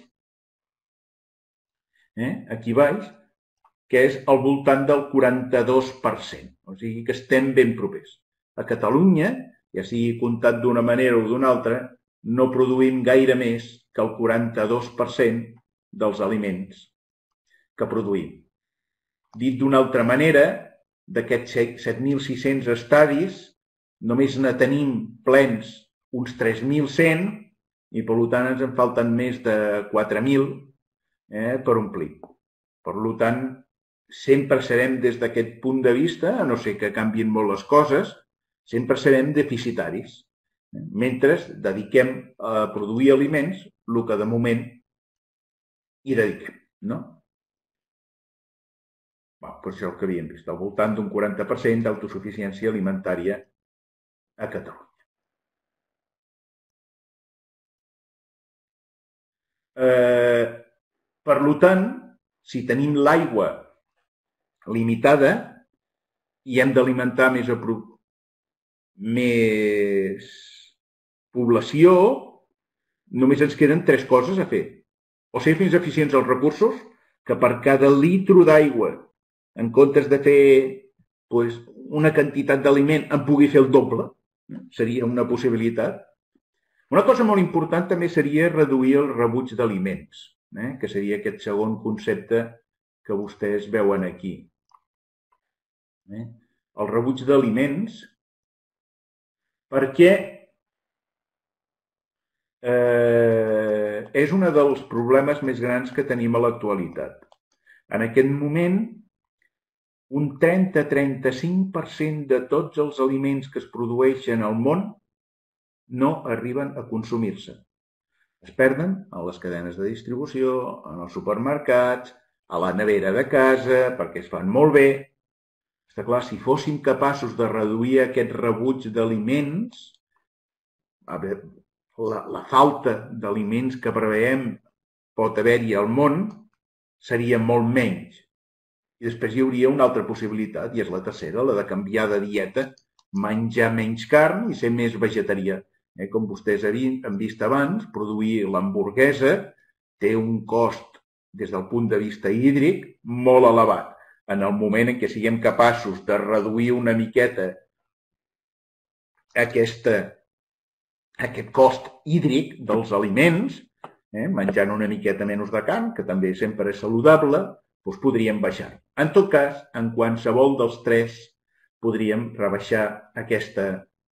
que és al voltant del 42%. O sigui que estem ben propers. A Catalunya, ja sigui comptat d'una manera o d'una altra, no produïm gaire més que el 42% dels aliments que produïm. Dit d'una altra manera, d'aquests 7.600 estadis, només ne tenim plens uns 3.100 i per tant ens en falten més de 4.000 per omplir. Per tant, sempre serem des d'aquest punt de vista, a no ser que canvien molt les coses, sempre serem deficitaris, mentre dediquem a produir aliments el que de moment hi dediquem, no? Per això el que havíem vist, al voltant d'un 40% d'autosuficiència alimentària a Catalunya. Per tant, si tenim l'aigua limitada i hem d'alimentar més població, només ens queden 3 coses a fer. O ser fins eficients als recursos, que per cada litro d'aigua, en comptes de fer una quantitat d'aliment, en pugui fer el doble, seria una possibilitat. Una cosa molt important també seria reduir el rebuig d'aliments, que seria aquest segon concepte que vostès veuen aquí. El rebuig d'aliments, perquè és un dels problemes més grans que tenim a l'actualitat. En aquest moment, un 30-35% de tots els aliments que es produeixen al món no arriben a consumir-se. Es perden a les cadenes de distribució, en els supermercats, a la nevera de casa, perquè es fan molt bé. Està clar, si fóssim capaços de reduir aquest rebuig d'aliments, la falta d'aliments que preveiem pot haver-hi al món seria molt menys. I després hi hauria una altra possibilitat, i és la tercera, la de canviar de dieta, menjar menys carn i ser més vegetarià. Com vostès han vist abans, produir l'hamburguesa té un cost des del punt de vista hídric molt elevat. En el moment en què siguem capaços de reduir una miqueta aquesta aquest cost hídric dels aliments, menjant una miqueta menys de carn, que també sempre és saludable, doncs podríem baixar. En tot cas, en qualsevol dels tres podríem rebaixar aquesta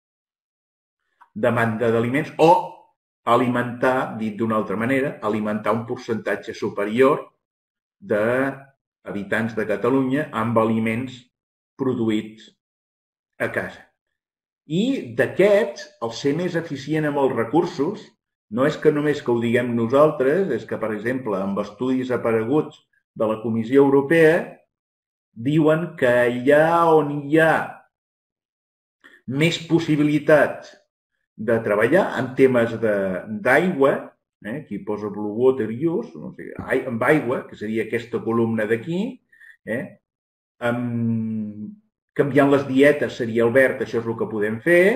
demanda d'aliments o alimentar, dit d'una altra manera, alimentar un percentatge superior d'habitants de Catalunya amb aliments produïts a casa. I d'aquests, el ser més eficient amb els recursos, no és que només que ho diguem nosaltres, és que, per exemple, amb estudis apareguts de la Comissió Europea, diuen que allà on hi ha més possibilitats de treballar en temes d'aigua, aquí posa Blue Water Use, no sé, amb aigua, que seria aquesta columna d'aquí, canviant les dietes seria el verd, això és el que podem fer,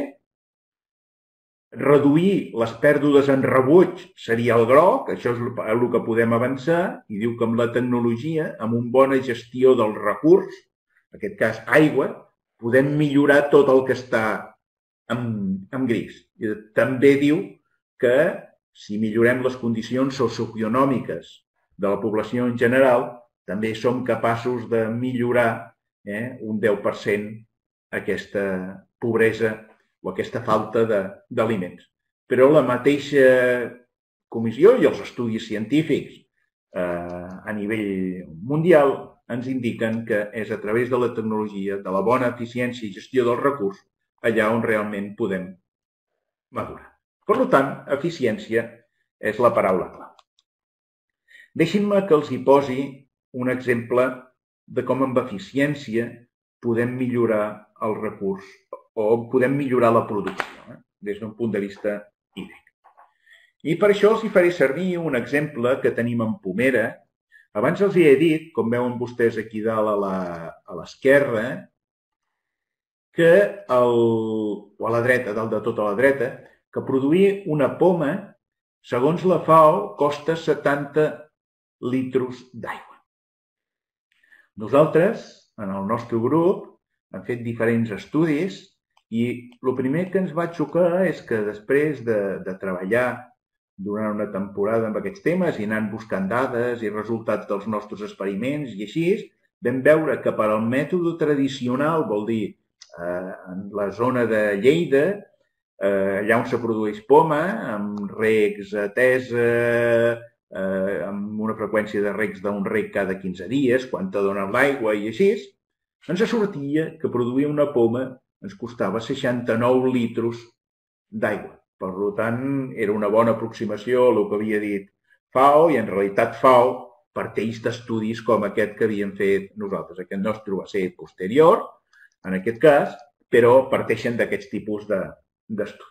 reduir les pèrdues en rebuig seria el groc, això és el que podem avançar, i diu que amb la tecnologia, amb una bona gestió del recurs, en aquest cas aigua, podem millorar tot el que està en gris. I també diu que si millorem les condicions socioeconòmiques de la població en general, també som capaços de millorar un 10% aquesta pobresa o aquesta falta d'aliments. Però la mateixa comissió i els estudis científics a nivell mundial ens indiquen que és a través de la tecnologia, de la bona eficiència i gestió del recurs, allà on realment podem madurar. Per tant, eficiència és la paraula clau. Deixin-me que els hi posi un exemple de com amb eficiència podem millorar el recurs o podem millorar la producció des d'un punt de vista hídric. I per això els hi faré servir un exemple que tenim en pomera. Abans els hi he dit, com veuen vostès aquí dalt a l'esquerra, o a la dreta, dalt de tot a la dreta, que produir una poma, segons la FAO, costa 70 litres d'aigua. Nosaltres, en el nostre grup, hem fet diferents estudis i el primer que ens va xocar és que després de treballar durant una temporada amb aquests temes i anant buscant dades i resultats dels nostres experiments i així, vam veure que per al mètode tradicional, vol dir, en la zona de Lleida, allà on se produeix poma, amb regs a tesa, amb una freqüència de regs d'un reg cada 15 dies, quan te donen l'aigua i així, ens sortia que produir una poma ens costava 69 litres d'aigua. Per tant, era una bona aproximació al que havia dit FAO i en realitat FAO parteix d'estudis com aquest que havíem fet nosaltres. Aquest nostre va ser posterior, en aquest cas, però parteixen d'aquests tipus d'estudis.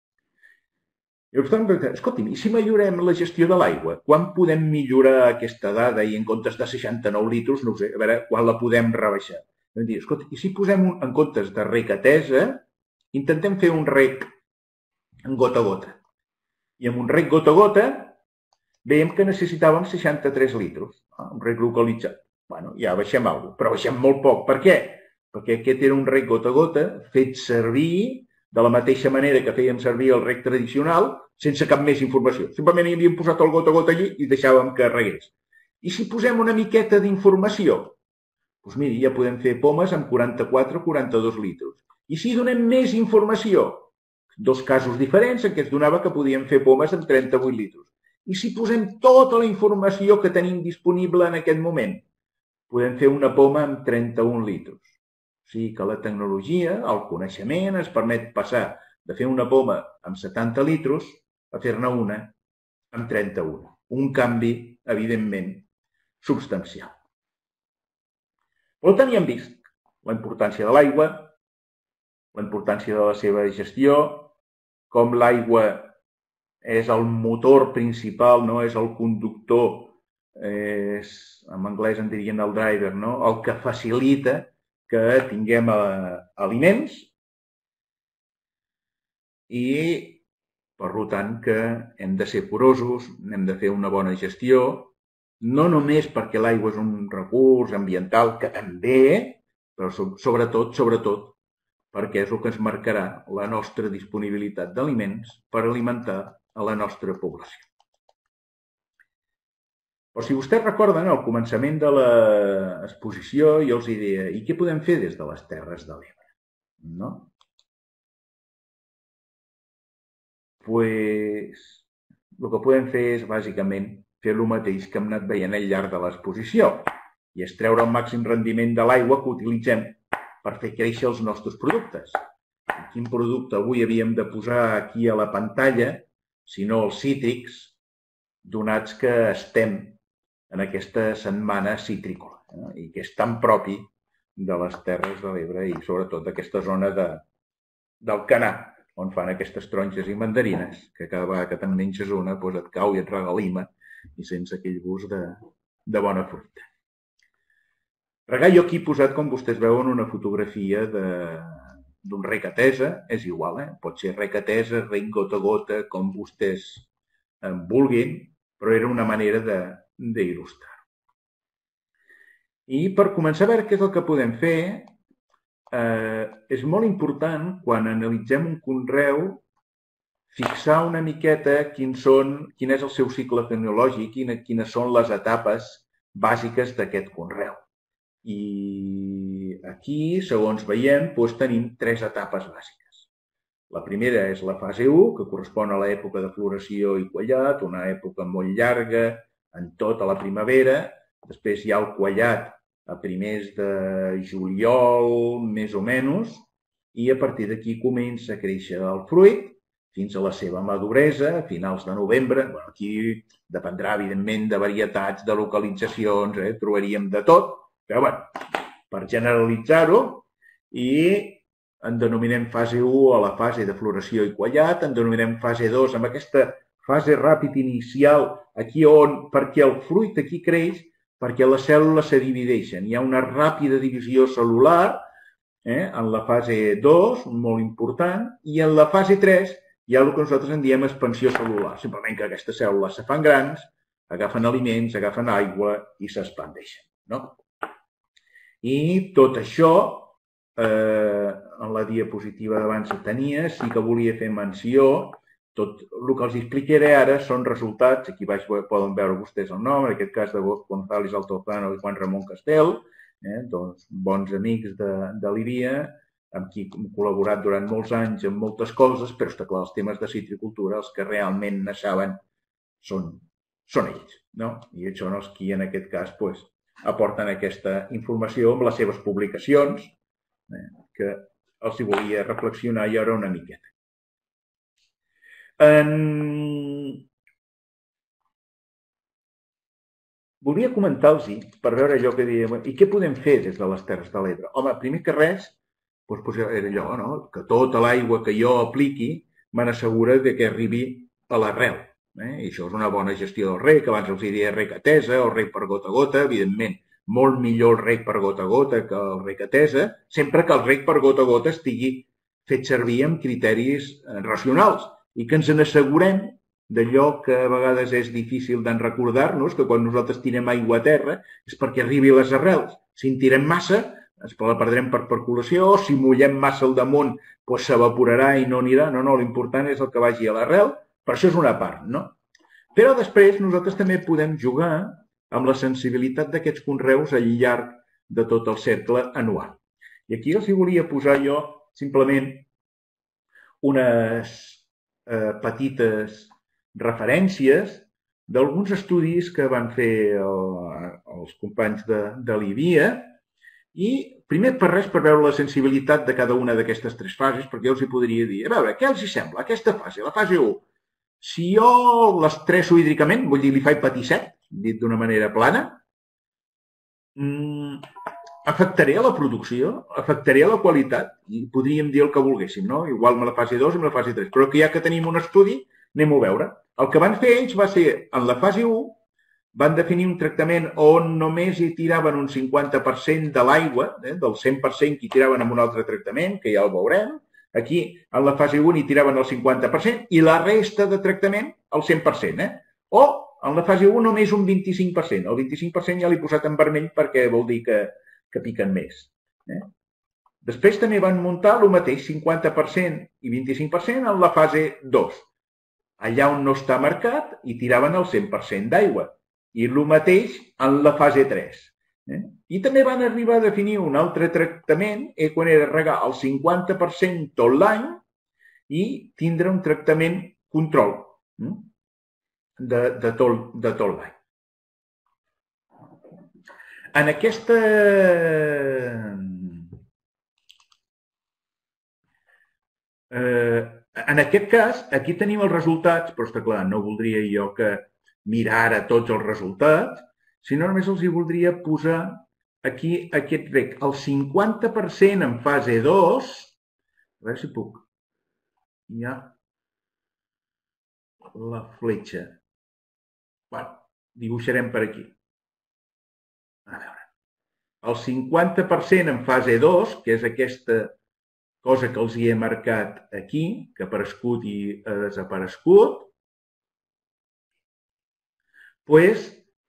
Escolti'm, i si millorem la gestió de l'aigua, quan podem millorar aquesta dada i en comptes de 69 litres, no ho sé, a veure, quan la podem rebaixar? Escolta, i si posem en comptes de reg a tesa, intentem fer un reg en gota a gota. I amb un reg gota a gota veiem que necessitàvem 63 litres, un reg localitzat. Bueno, ja baixem alguna cosa, però baixem molt poc. Per què? Perquè aquest era un reg gota a gota fet servir de la mateixa manera que fèiem servir el reg tradicional, sense cap més informació. Simplement hi havíem posat el gota a gota allí i deixàvem que regués. I si posem una miqueta d'informació? Doncs miri, ja podem fer pomes amb 44 o 42 litres. I si donem més informació? Dos casos diferents en què es donava que podíem fer pomes amb 38 litres. I si posem tota la informació que tenim disponible en aquest moment? Podem fer una poma amb 31 litres. O sigui que la tecnologia, el coneixement, ens permet passar de fer una poma amb 70 litres a fer-ne una amb 31. Un canvi, evidentment, substancial. Per tant, ja hem vist la importància de l'aigua, la importància de la seva gestió, com l'aigua és el motor principal, no és el conductor, en anglès en dirien el driver, no? El que facilita que tinguem aliments i, per tant, que hem de ser curosos, hem de fer una bona gestió, no només perquè l'aigua és un recurs ambiental, que també, però sobretot, perquè és el que ens marcarà la nostra disponibilitat d'aliments per alimentar a la nostra població. Però si vostès recorden, al començament de l'exposició jo els deia, i què podem fer des de les Terres de l'Ebre? No? Pues, el que podem fer és, bàsicament, fer el mateix que hem anat veient al llarg de l'exposició, i és treure el màxim rendiment de l'aigua que utilitzem per fer créixer els nostres productes. Quin producte avui havíem de posar aquí a la pantalla, si no els cítrics, donats que estem en aquesta setmana citrícola, i que és tan propi de les Terres de l'Ebre i sobretot d'aquesta zona d'Alcanar, on fan aquestes taronges i mandarines, que cada vegada que te'n menges una et cau i et regalima i sense aquell gust de bona fruita. Regar, jo aquí he posat, com vostès veuen, una fotografia d'un rec a tesa, és igual, pot ser rec a tesa, rec gota a gota, com vostès vulguin, però era una manera d'il·lustrar. I per començar a veure què és el que podem fer, és molt important, quan analitzem un conreu, fixar una miqueta quin és el seu cicle fenològic, quines són les etapes bàsiques d'aquest conreu. I aquí, segons veiem, tenim 3 etapes bàsiques. La primera és la fase 1, que correspon a l'època de floració i quallat, una època molt llarga, en tota la primavera. Després hi ha el quallat a primers de juliol, més o menys, i a partir d'aquí comença a créixer el fruit fins a la seva maduresa, a finals de novembre. Aquí dependrà, evidentment, de varietats, de localitzacions, trobaríem de tot, però, per generalitzar-ho, i en denominem fase 1 a la fase de floració i quallat, en denominem fase 2 amb aquesta fase ràpid inicial, aquí on, perquè el fruit aquí creix, perquè les cèl·lules se divideixen. Hi ha una ràpida divisió cel·lular en la fase 2, molt important, i en la fase 3 hi ha el que nosaltres en diem expansió cel·lular. Simplement que aquestes cèl·lules se fan grans, agafen aliments, agafen aigua i s'expandeixen. I tot això, en la diapositiva d'abans se tenia, sí que volia fer menció. Tot el que els explicaré ara són resultats, aquí baix poden veure vostès el nom, en aquest cas de González Altozano i Juan Ramon Castel, doncs bons amics de l'IBIA, amb qui hem col·laborat durant molts anys en moltes coses, però està clar, els temes de citricultura, els que realment ne saben, són ells. I ells són els qui en aquest cas aporten aquesta informació amb les seves publicacions, que els hi volia reflexionar i ara una miqueta. Volia comentar-los, per veure allò que dèiem, i què podem fer des de les Terres de l'Ebre? Home, primer que res, era allò, que tota l'aigua que jo apliqui me n'assegura que arribi a l'arrel. I això és una bona gestió del rec, abans els diria rec a tesa o rec per gota a gota, evidentment, molt millor el rec per gota a gota que el rec a tesa, sempre que el rec per gota a gota estigui fet servir amb criteris racionals i que ens n'assegurem d'allò que a vegades és difícil d'en recordar-nos, que quan nosaltres tirem aigua a terra és perquè arribi a les arrels. Si en tirem massa, ens la perdrem per percolació, si mullem massa al damunt, s'evaporarà i no anirà. No, l'important és el que vagi a l'arrel, però això és una part, no? Però després nosaltres també podem jugar amb la sensibilitat d'aquests conreus al llarg de tot el cercle anual. I aquí els hi volia posar jo simplement unes petites referències d'alguns estudis que van fer els companys de l'IBIA i primer per res per veure la sensibilitat de cada una d'aquestes 3 fases, perquè jo els hi podria dir, a veure, què els hi sembla aquesta fase, la fase 1? Si jo l'estresso hídricament, vull dir, li faig patisset, dit d'una manera plana, afectaré a la producció, afectaré a la qualitat, i podríem dir el que volguéssim, no? Igual amb la fase 2 i amb la fase 3, però que ja que tenim un estudi, anem-ho a veure. El que van fer ells va ser, en la fase 1, van definir un tractament on només hi tiraven un 50% de l'aigua, del 100% que hi tiraven amb un altre tractament, que ja el veurem. Aquí, en la fase 1, hi tiraven el 50% i la resta de tractament, el 100%. O, en la fase 1, només un 25%. El 25% ja l'he posat en vermell perquè vol dir que piquen més. Després també van muntar el mateix, 50% i 25% en la fase 2. Allà on no està marcat hi tiraven el 100% d'aigua. I el mateix en la fase 3. I també van arribar a definir un altre tractament, quan era regar el 50% tot l'any i tindre un tractament control de tot l'any. En aquest cas, aquí tenim els resultats, però està clar, no voldria jo que mirar ara tots els resultats, sinó només els hi voldria posar aquí aquest rec. El 50% en fase 2, a veure si puc, hi ha la fletxa. Bueno, dibuixarem per aquí. A veure, el 50% en fase 2, que és aquesta cosa que els hi he marcat aquí, que ha aparegut i ha desaparegut, doncs,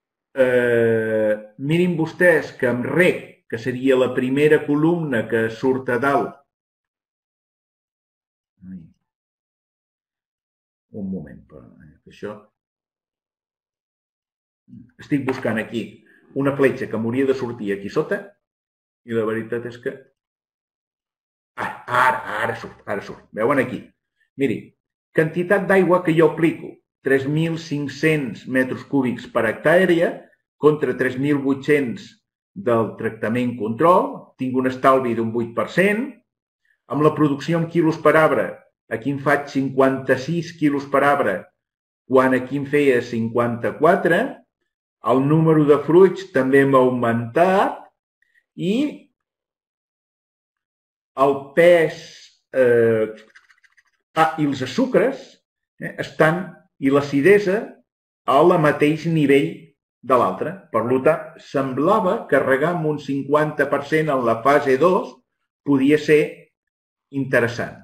mirin vostès que amb rec, que seria la primera columna que surt a dalt, un moment, però això, estic buscant aquí una fletxa que m'hauria de sortir aquí sota i la veritat és que ara surt. Veuen aquí? Miri, quantitat d'aigua que jo aplico, 3.500 metres cúbics per hectàrea contra 3.800 del tractament control, tinc un estalvi d'un 8%, amb la producció en quilos per arbre, aquí em faig 56 quilos per arbre, quan aquí em feia 54, el número de fruits també m'ha augmentat i el pes i els sucres estan i l'acidesa al mateix nivell de l'altre. Per tant, semblava que regar amb un 50% en la fase 2 podia ser interessant.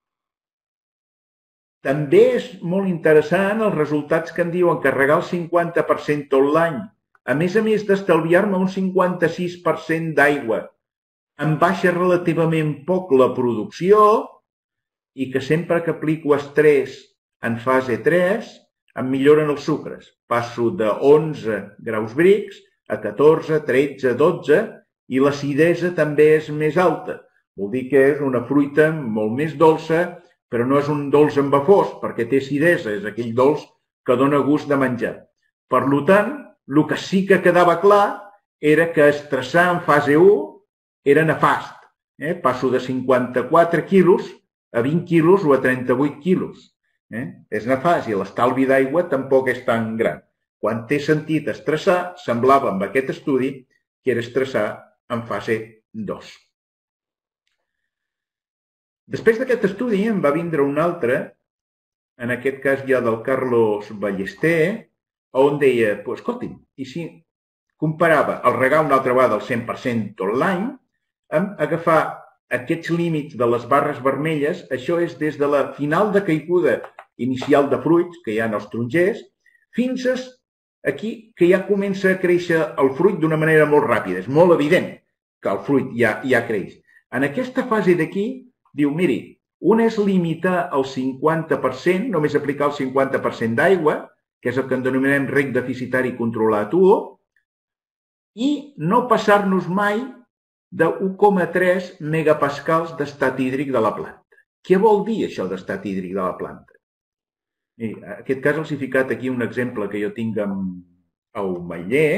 També és molt interessant els resultats que em diuen que regar el 50% tot l'any, a més d'estalviar-me un 56% d'aigua, em baixa relativament poc la producció i que sempre que aplico estrès en fase 3 em milloren els sucres. Passo de 11 graus Brix a 14, 13, 12 i l'acidesa també és més alta. Vol dir que és una fruita molt més dolça, però no és un dolç embafós, perquè té acidesa, és aquell dolç que dona gust de menjar. Per tant, el que sí que quedava clar era que estressar en fase 1 era nefast. Passo de 54 quilos a 20 quilos o a 38 quilos. És nefast i l'estalvi d'aigua tampoc és tan gran. Quan té sentit estressar, semblava amb aquest estudi que era estressar en fase 2. Després d'aquest estudi en va vindre un altre, en aquest cas ja del Carlos Ballester, on deia, escolti'm, i si comparava el regar una altra vegada al 100% tot l'any, amb agafar aquests límits de les barres vermelles, això és des de la final de caiguda inicial de fruits, que hi ha els tarongers, fins aquí que ja comença a créixer el fruit d'una manera molt ràpida. És molt evident que el fruit ja creix. En aquesta fase d'aquí, diu, miri, un és limitar el 50%, només aplicar el 50% d'aigua, que és el que en denominem reg deficitari controlat 1, i no passar-nos mai de 1,3 megapascals d'estat hídric de la planta. Què vol dir això d'estat hídric de la planta? En aquest cas els he ficat aquí un exemple que jo tinc amb el Maller,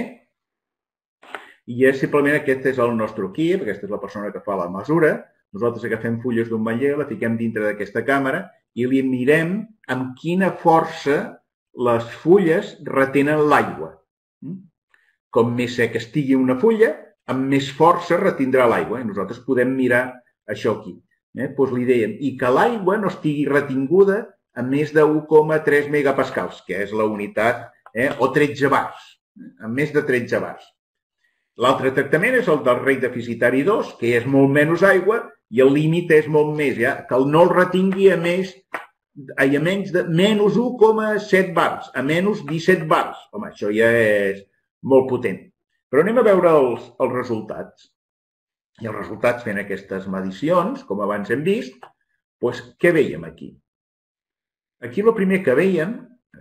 i és simplement aquest és el nostre equip, aquesta és la persona que fa la mesura. Nosaltres agafem fulles d'un Maller, la fiquem dintre d'aquesta càmera i li mirem amb quina força les fulles retenen l'aigua. Com més seca estigui una fulla, amb més força retindrà l'aigua. Nosaltres podem mirar això aquí. Doncs li dèiem, i que l'aigua no estigui retinguda a més de 1,3 megapascals, que és la unitat, o 13 bars, amb més de 13 bars. L'altre tractament és el del reg deficitari 2, que és molt menys aigua i el límit és molt més, que no el retingui a menys de menys 1,7 bars, a menys 17 bars. Home, això ja és molt potent. Però anem a veure els resultats. I els resultats fent aquestes medicions, com abans hem vist, doncs què veiem aquí? Aquí el primer que veiem,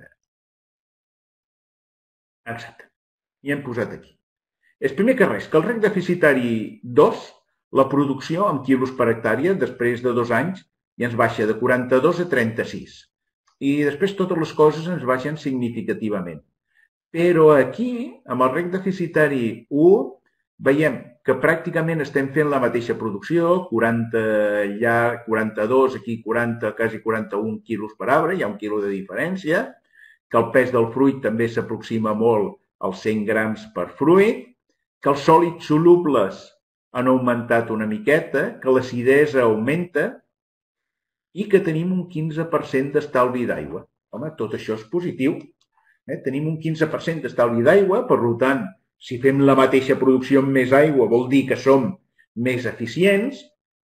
exacte, i hem posat aquí. És primer que res, que el rec deficitari 2, la producció en quilos per hectàrea, després de 2 anys, ja ens baixa de 42 a 36. I després totes les coses ens baixen significativament. Però aquí, amb el rec deficitari 1, veiem que pràcticament estem fent la mateixa producció, 40 allà, 42, aquí 40, quasi 41 quilos per arbre, hi ha 1 quilo de diferència, que el pes del fruit també s'aproxima molt als 100 grams per fruit, que els sòlids solubles han augmentat una miqueta, que l'acidesa augmenta i que tenim un 15% d'estalvi d'aigua. Home, tot això és positiu. Tenim un 15% d'estalvi d'aigua, per tant, si fem la mateixa producció amb més aigua vol dir que som més eficients,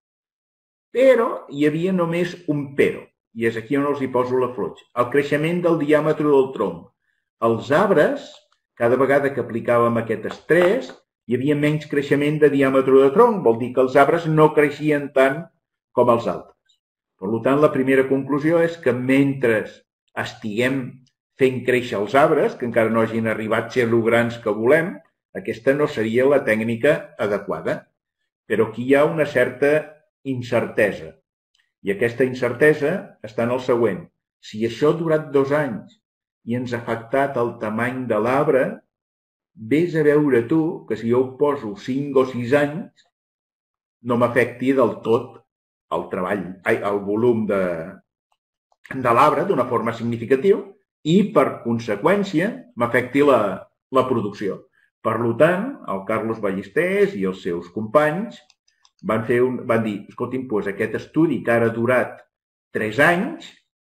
però hi havia només un però, i és aquí on els hi poso la flotxa. El creixement del diàmetre del tronc. Els arbres, cada vegada que aplicàvem aquest estrès, hi havia menys creixement de diàmetre de tronc, vol dir que els arbres no creixien tant com els altres. Per tant, la primera conclusió és que mentre estiguem fent créixer els arbres, que encara no hagin arribat a ser lo grans que volem, aquesta no seria la tècnica adequada. Però aquí hi ha una certa incertesa. I aquesta incertesa està en el següent. Si això ha durat 2 anys i ens ha afectat el tamany de l'arbre, vés a veure tu que si jo ho poso 5 o 6 anys no m'afecti del tot el treball, el volum de l'arbre d'una forma significativa i, per conseqüència, m'afecti la producció. Per tant, el Carlos Ballestès i els seus companys van dir, escolti'm, doncs aquest estudi que ara ha durat 3 anys,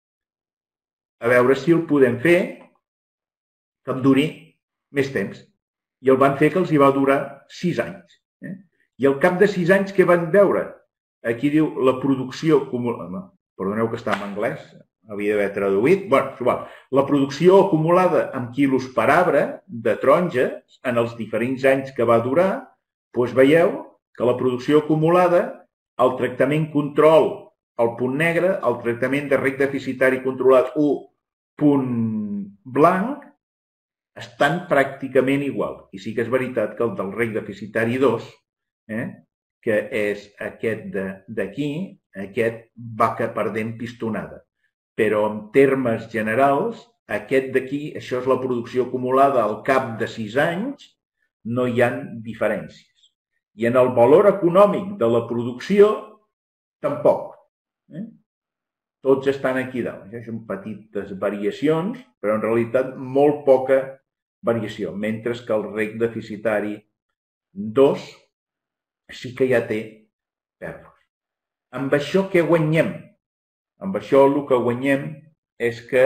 a veure si el podem fer que em duri més temps. I el van fer que els hi va durar 6 anys. I al cap de 6 anys, què van veure? Aquí diu la producció acumulada. Perdoneu que està en anglès, havia d'haver traduït. Bé, és igual. La producció acumulada en quilos per arbre de taronges en els diferents anys que va durar, doncs veieu que la producció acumulada, el tractament control, el punt negre, el tractament de rec deficitari controlat 1, punt blanc, estan pràcticament igual. I sí que és veritat que el del rec deficitari 2, que és aquest d'aquí, aquest va perdent pistonada. Però en termes generals, aquest d'aquí, això és la producció acumulada al cap de 6 anys, no hi ha diferències. I en el valor econòmic de la producció, tampoc. Tots estan aquí dalt. Són petites variacions, però en realitat molt poca variació, mentre que el rec deficitari 2 sí que ja té pèrdues. Amb això què guanyem? Amb això el que guanyem és que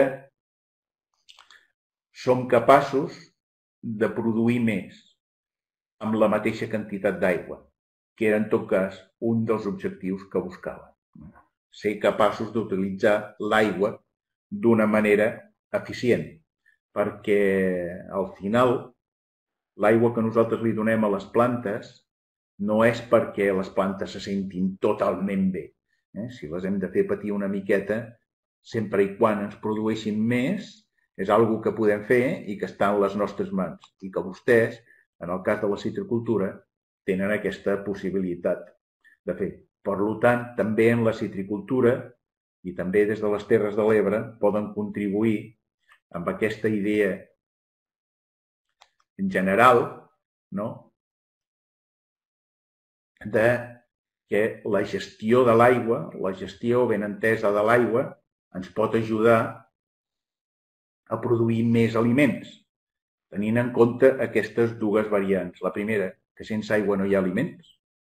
som capaços de produir més amb la mateixa quantitat d'aigua, que era en tot cas un dels objectius que buscàvem. Ser capaços d'utilitzar l'aigua d'una manera eficient, perquè al final l'aigua que nosaltres li donem a les plantes no és perquè les plantes se sentin totalment bé. Si les hem de fer patir una miqueta, sempre i quan ens produeixin més, és una que podem fer i que està en les nostres mans. I que vostès, en el cas de la citricultura, tenen aquesta possibilitat de fer. Per tant, també en la citricultura i també des de les Terres de l'Ebre poden contribuir amb aquesta idea en general, de que la gestió de l'aigua, la gestió ben entesa de l'aigua, ens pot ajudar a produir més aliments, tenint en compte aquestes dues variants. La primera, que sense aigua no hi ha aliments.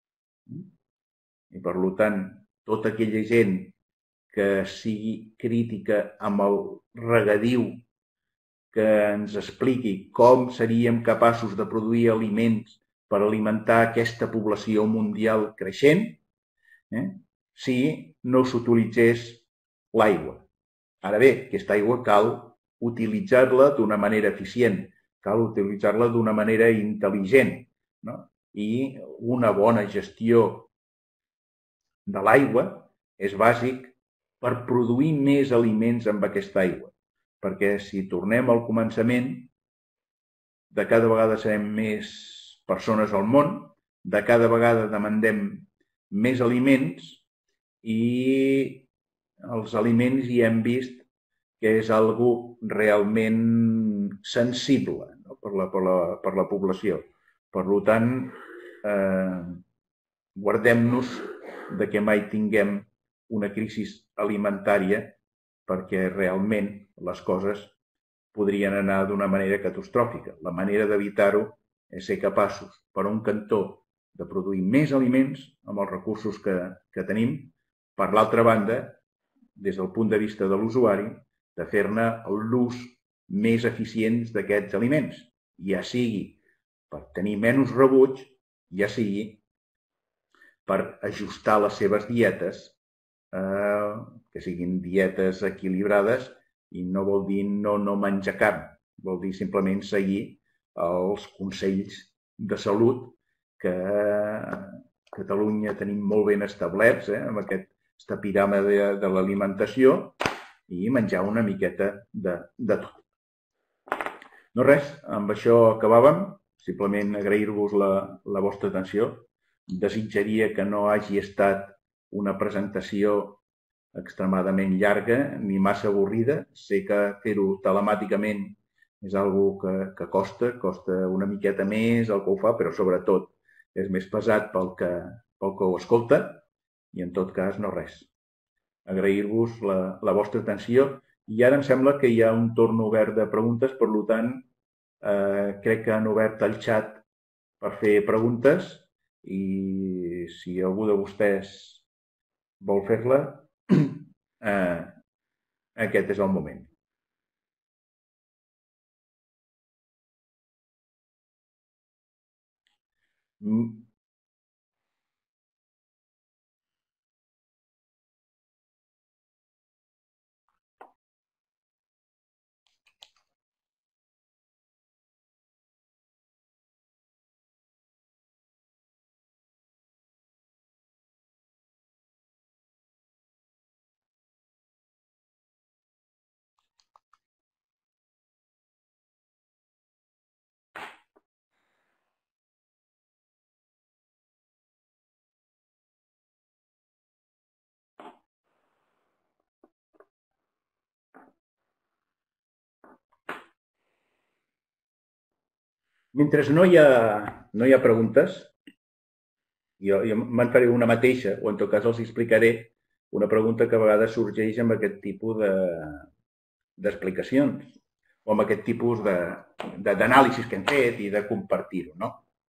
I per tant, tota aquella gent que sigui crítica amb el regadiu, que ens expliqui com seríem capaços de produir aliments per alimentar aquesta població mundial creixent, si no s'utilitzés l'aigua. Ara bé, aquesta aigua cal utilitzar-la d'una manera eficient, cal utilitzar-la d'una manera intel·ligent. i una bona gestió de l'aigua és bàsic per produir més aliments amb aquesta aigua. Perquè si tornem al començament, de cada vegada serem més persones al món, de cada vegada demandem més aliments i els aliments ja hem vist que és algo realment sensible, no? per la població. Per tant, guardem-nos de que mai tinguem una crisi alimentària perquè realment les coses podrien anar d'una manera catastròfica. La manera d'evitar-ho és ser capaços, per un cantó, de produir més aliments amb els recursos que tenim, per l'altra banda, des del punt de vista de l'usuari, de fer-ne l'ús més eficient d'aquests aliments, ja sigui per tenir menys rebuig, ja sigui per ajustar les seves dietes, que siguin dietes equilibrades, i no vol dir no menjar carn, vol dir simplement seguir els consells de salut que a Catalunya tenim molt ben establerts, amb aquesta piràmide de l'alimentació, i menjar una miqueta de tot. No res, amb això acabàvem. Simplement agrair-vos la vostra atenció. Desitjaria que no hagi estat una presentació extremadament llarga ni massa avorrida. Sé que fer-ho telemàticament és algo que costa una miqueta més el que ho fa, però sobretot és més pesat pel que ho escolta, i en tot cas no res. Agrair-vos la vostra atenció, i ara em sembla que hi ha un torn obert de preguntes, per tant, crec que han obert el xat per fer preguntes, i si algú de vostès vol fer-la, aquest és el moment. Mentre no hi ha preguntes, jo me'n faré una mateixa, o en tot cas els explicaré una pregunta que a vegades sorgeix amb aquest tipus d'explicacions, o amb aquest tipus d'anàlisis que hem fet i de compartir-ho, no?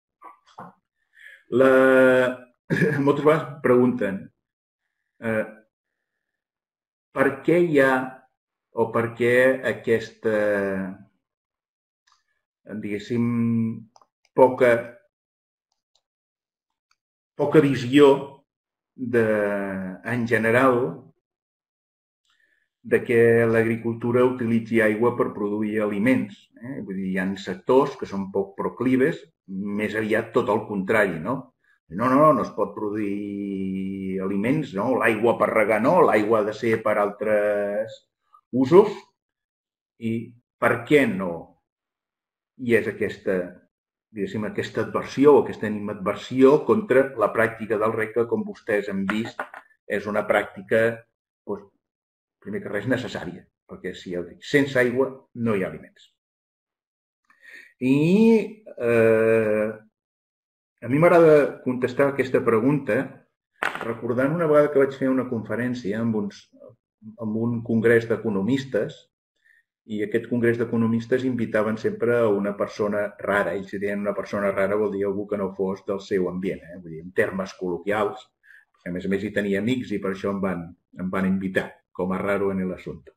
Moltes vegades pregunten per què hi ha o per què aquesta, diguéssim, poca visió en general de que l'agricultura utilitzi aigua per produir aliments. Vull dir, hi ha sectors que són poc proclives, més aviat tot el contrari, no? No es pot produir aliments, no? L'aigua per regar no, l'aigua ha de ser per altres usos. I per què no hi és aquesta, diguéssim, aquesta adversió o aquesta animadversió contra la pràctica del reg, que, com vostès han vist, és una pràctica, primer que res, necessària, perquè sense aigua no hi ha aliments. I a mi m'agrada contestar aquesta pregunta recordant una vegada que vaig fer una conferència amb un congrés d'economistes, i aquest congrés d'economistes invitaven sempre a una persona rara. Ells deien una persona rara vol dir algú que no fos del seu ambient, vull dir, en termes col·loquials. A més hi tenia amics i per això em van invitar, com a raro en l'assumpte.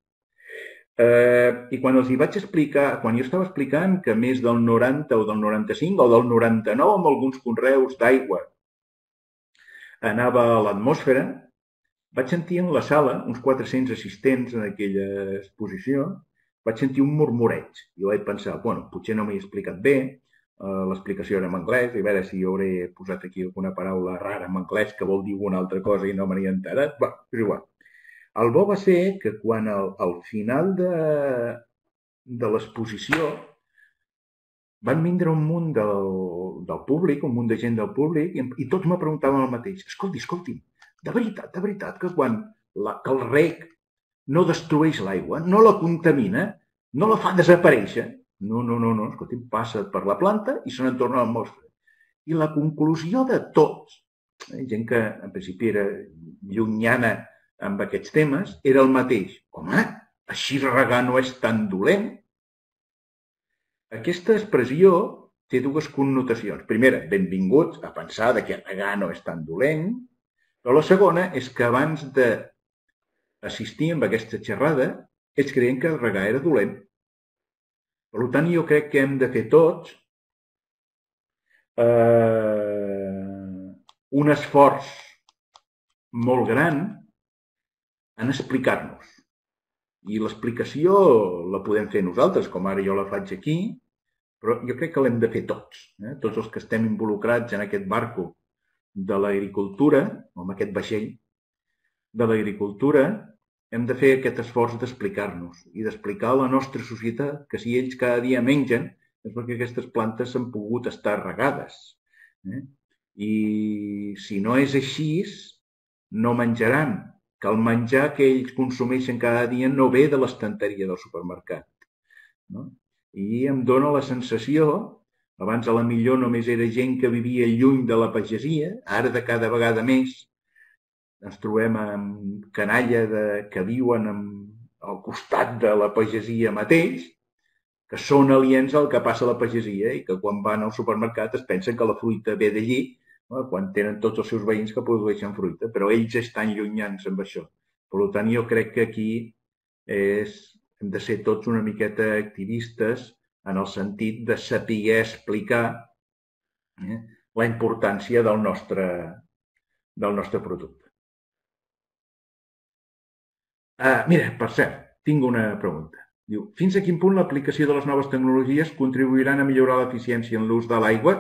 I quan els hi vaig explicar, quan jo estava explicant que més del 90 o del 95 o del 99 amb alguns conreus d'aigua anava a l'atmosfera, vaig sentir en la sala, uns 400 assistents en aquella exposició, vaig sentir un murmureig. Jo vaig pensar, potser no m'he explicat bé, l'explicació era en anglès, i a veure si hauré posat aquí alguna paraula rara en anglès que vol dir una altra cosa i no me n'he enterat. Bé, és igual. El bo va ser que quan al final de l'exposició van vindre un munt del públic, un munt de gent del públic, i tots me preguntaven el mateix. Escolti, de veritat que que el reg no destrueix l'aigua, no la contamina, no la fa desaparèixer? No, escolti'm, passa per la planta i se n'en torna al mostre. I la conclusió de tots, gent que en principi era llunyana amb aquests temes, era el mateix. Home, així regar no és tan dolent. Aquesta expressió té dues connotacions. Primera, benvinguts a pensar que regar no és tan dolent, però la segona és que abans d'assistir a aquesta xerrada, ells creien que regar era dolent. Per tant, jo crec que hem de fer tots un esforç molt gran en explicar-nos. I l'explicació la podem fer nosaltres, com ara jo la faig aquí, però jo crec que l'hem de fer tots. Tots els que estem involucrats en aquest barco de l'agricultura, o en aquest vaixell de l'agricultura, hem de fer aquest esforç d'explicar-nos i d'explicar a la nostra societat que si ells cada dia mengen és perquè aquestes plantes s'han pogut estar regades. I si no és així, no menjaran, que el menjar que ells consumeixen cada dia no ve de l'estanteria del supermercat. I em dóna la sensació, abans a la millor només era gent que vivia lluny de la pagesia, ara de cada vegada més ens trobem amb canalla que viuen al costat de la pagesia mateix, que són aliens al que passa a la pagesia i que quan van al supermercat es pensen que la fruita ve d'allí, quan tenen tots els seus veïns que produeixen fruita, però ells estan llunyans amb això. Per tant, jo crec que aquí hem de ser tots una miqueta activistes en el sentit de saber explicar la importància del nostre producte. Mira, per cert, tinc una pregunta. Diu, fins a quin punt l'aplicació de les noves tecnologies contribuiran a millorar l'eficiència en l'ús de l'aigua?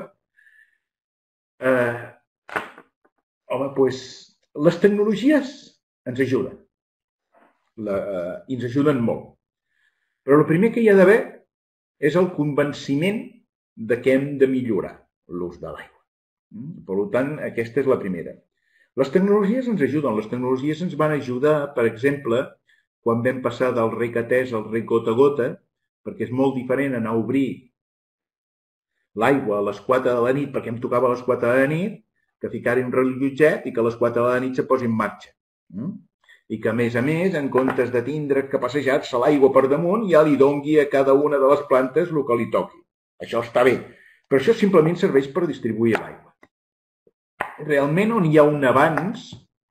Home, doncs, les tecnologies ens ajuden. I ens ajuden molt. Però el primer que hi ha d'haver és el convenciment de que hem de millorar l'ús de l'aigua. Per tant, aquesta és la primera. Les tecnologies ens ajuden. Les tecnologies ens van ajudar, per exemple, quan vam passar del reg atès al reg gota a gota, perquè és molt diferent anar a obrir l'aigua a les 4 de la nit, perquè em tocava a les 4 de la nit, que ficar-hi un rellotget i que a les 4 de la nit se posi en marxa. I que, a més, en comptes de tindre que passejar-se l'aigua per damunt, ja li dongui a cada una de les plantes el que li toqui. Això està bé. Però això simplement serveix per distribuir l'aigua. Realment on hi ha un avanç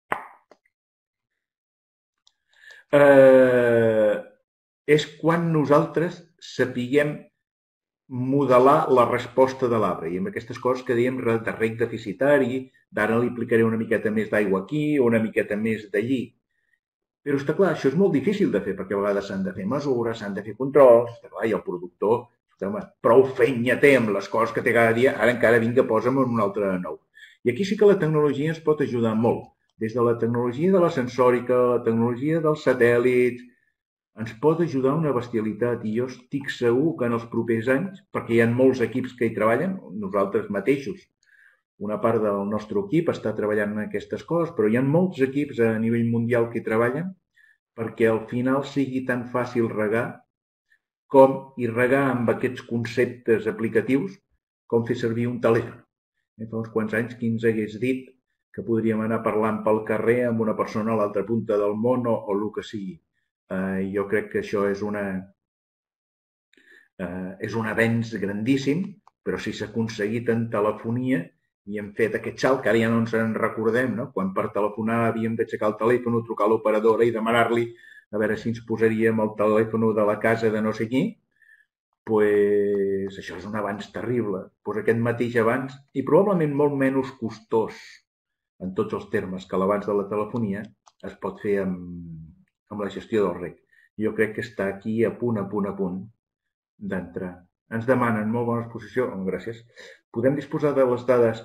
és quan nosaltres sapiguem modelar la resposta de l'arbre. I amb aquestes coses que dèiem de reg deficitari, d'ara li aplicaré una miqueta més d'aigua aquí, una miqueta més d'allí. Però està clar, això és molt difícil de fer, perquè a vegades s'han de fer mesures, s'han de fer controls, està clar, i el productor, prou feina té amb les coses que té cada dia, ara encara vinga, posa'm un altre nou. I aquí sí que la tecnologia ens pot ajudar molt. Des de la tecnologia de la sensòrica, la tecnologia dels satèl·lits, ens pot ajudar una bestialitat. I jo estic segur que en els propers anys, perquè hi ha molts equips que hi treballen, nosaltres mateixos, una part del nostre equip està treballant en aquestes coses, però hi ha molts equips a nivell mundial que hi treballen perquè al final sigui tan fàcil regar i regar amb aquests conceptes aplicatius com fer servir un telèfon. Fa uns quants anys qui ens hagués dit que podríem anar parlant pel carrer amb una persona a l'altra punta del món o el que sigui. Jo crec que això és un avenç grandíssim, però si s'ha aconseguit en telefonia i hem fet aquest salt, que ara ja no ens en recordem, no? Quan per telefonar havíem d'aixecar el telèfon, trucar a l'operadora i demanar-li a veure si ens posaríem el telèfon de la casa de no sé qui, doncs això és un avanç terrible. Doncs aquest mateix avanç, i probablement molt menys costós en tots els termes que l'abans de la telefonia, es pot fer amb la gestió del reg. Jo crec que està aquí a punt d'entrar. Ens demanen, molt bona exposició, gràcies. Podem disposar de les dades?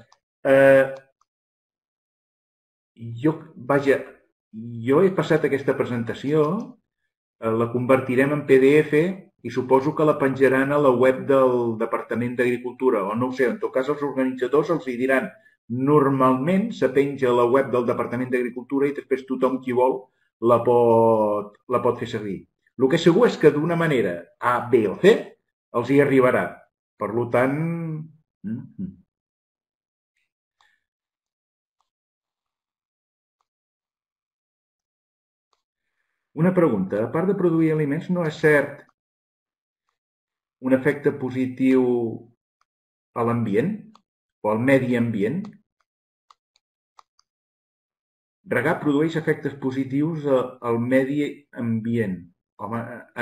Jo he passat aquesta presentació, la convertirem en PDF i suposo que la penjaran a la web del Departament d'Agricultura, o no ho sé, en tot cas els organitzadors els hi diran. Normalment se penja a la web del Departament d'Agricultura i després tothom qui vol la pot fer servir. El que segur és que d'una manera A, B o C els hi arribarà. Per tant... Una pregunta. A part de produir aliments, no és cert un efecte positiu a l'ambient o al medi ambient? Regar produeix efectes positius al medi ambient. Home,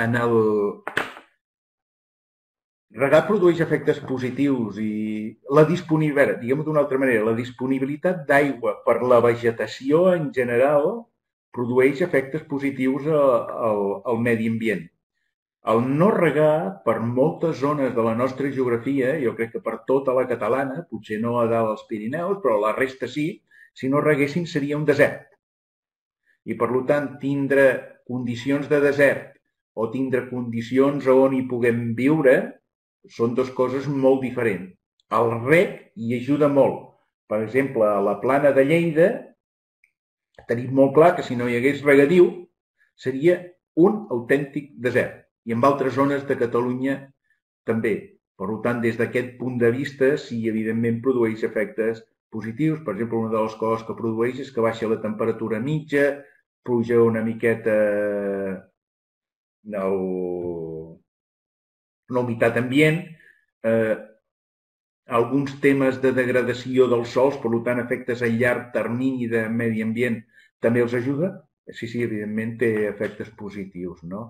regar produeix efectes positius i diguem-ho d'una altra manera, la disponibilitat d'aigua per la vegetació en general produeix efectes positius al medi ambient. El no regar, per moltes zones de la nostra geografia, jo crec que per tota la catalana, potser no a dalt als Pirineus, però la resta sí, si no reguessin seria un desert. I per tant, tindre condicions de desert o tindre condicions on hi puguem viure són dues coses molt diferents. El reg hi ajuda molt. Per exemple, a la plana de Lleida tenim molt clar que si no hi hagués regadiu seria un autèntic desert. I en altres zones de Catalunya també. Per tant, des d'aquest punt de vista, sí, evidentment, produeix efectes positius. Per exemple, una de les coses que produeix és que baixa la temperatura mitja, puja una miqueta la humitat ambient, alguns temes de degradació dels sols, per tant, efectes a llarg termini de medi ambient també els ajuda. Sí, evidentment té efectes positius, no?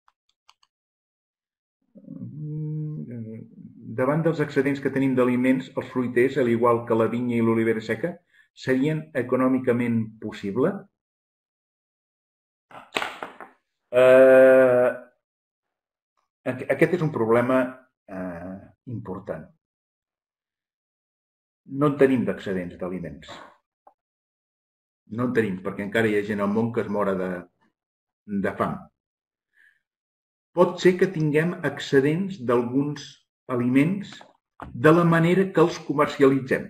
Davant dels excedents que tenim d'aliments, els fruiters, al igual que la vinya i l'olivera seca, serien econòmicament possible? Aquest és un problema important. No en tenim d'excedents d'aliments. No en tenim, perquè encara hi ha gent al món que es mora de fam. Pot ser que tinguem excedents d'alguns aliments de la manera que els comercialitzem.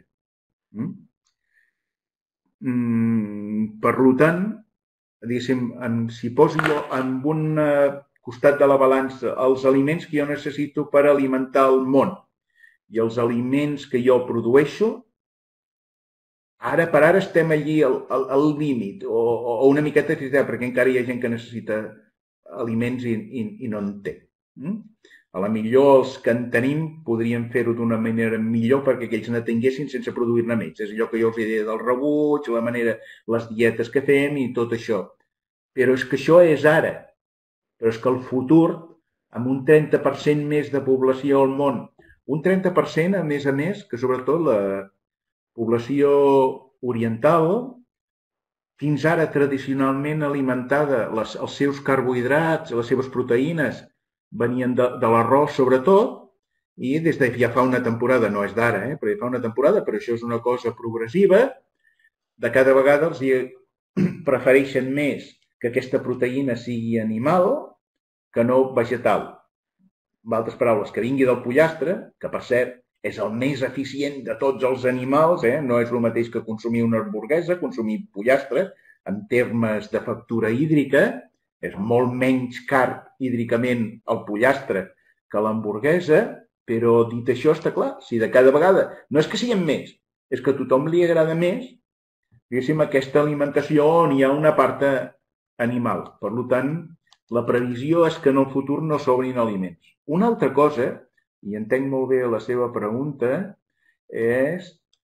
Per tant, si poso jo en un costat de la balança els aliments que jo necessito per alimentar el món i els aliments que jo produeixo, ara per ara estem allí al límit o una miqueta perquè encara hi ha gent que necessita aliments i no en té. A la millor els que en tenim podríem fer-ho d'una manera millor perquè aquells ne tinguessin sense produir-ne més. És allò que jo us deia del rebuig, la manera, les dietes que fem i tot això. Però és que això és ara. Però és que el futur, amb un 30% més de població al món, un 30% a més, que sobretot la població oriental, fins ara tradicionalment alimentada, els seus carbohidrats, les seves proteïnes, venien de l'arròs sobretot, i des de ja fa una temporada, no és d'ara, però ja fa una temporada, però això és una cosa progressiva, de cada vegada els prefereixen més que aquesta proteïna sigui animal que no vegetal. En altres paraules, que vingui del pollastre, que per cert és el més eficient de tots els animals, no és el mateix que consumir una hamburguesa, consumir pollastre, en termes de factura hídrica, és molt menys car hídricament el pollastre que l'hamburguesa, però dit això està clar, si de cada vegada, no és que siguin més, és que a tothom li agrada més, diguéssim, aquesta alimentació on hi ha una part animal. Per tant, la previsió és que en el futur no sobrin aliments. Una altra cosa, i entenc molt bé la seva pregunta, és,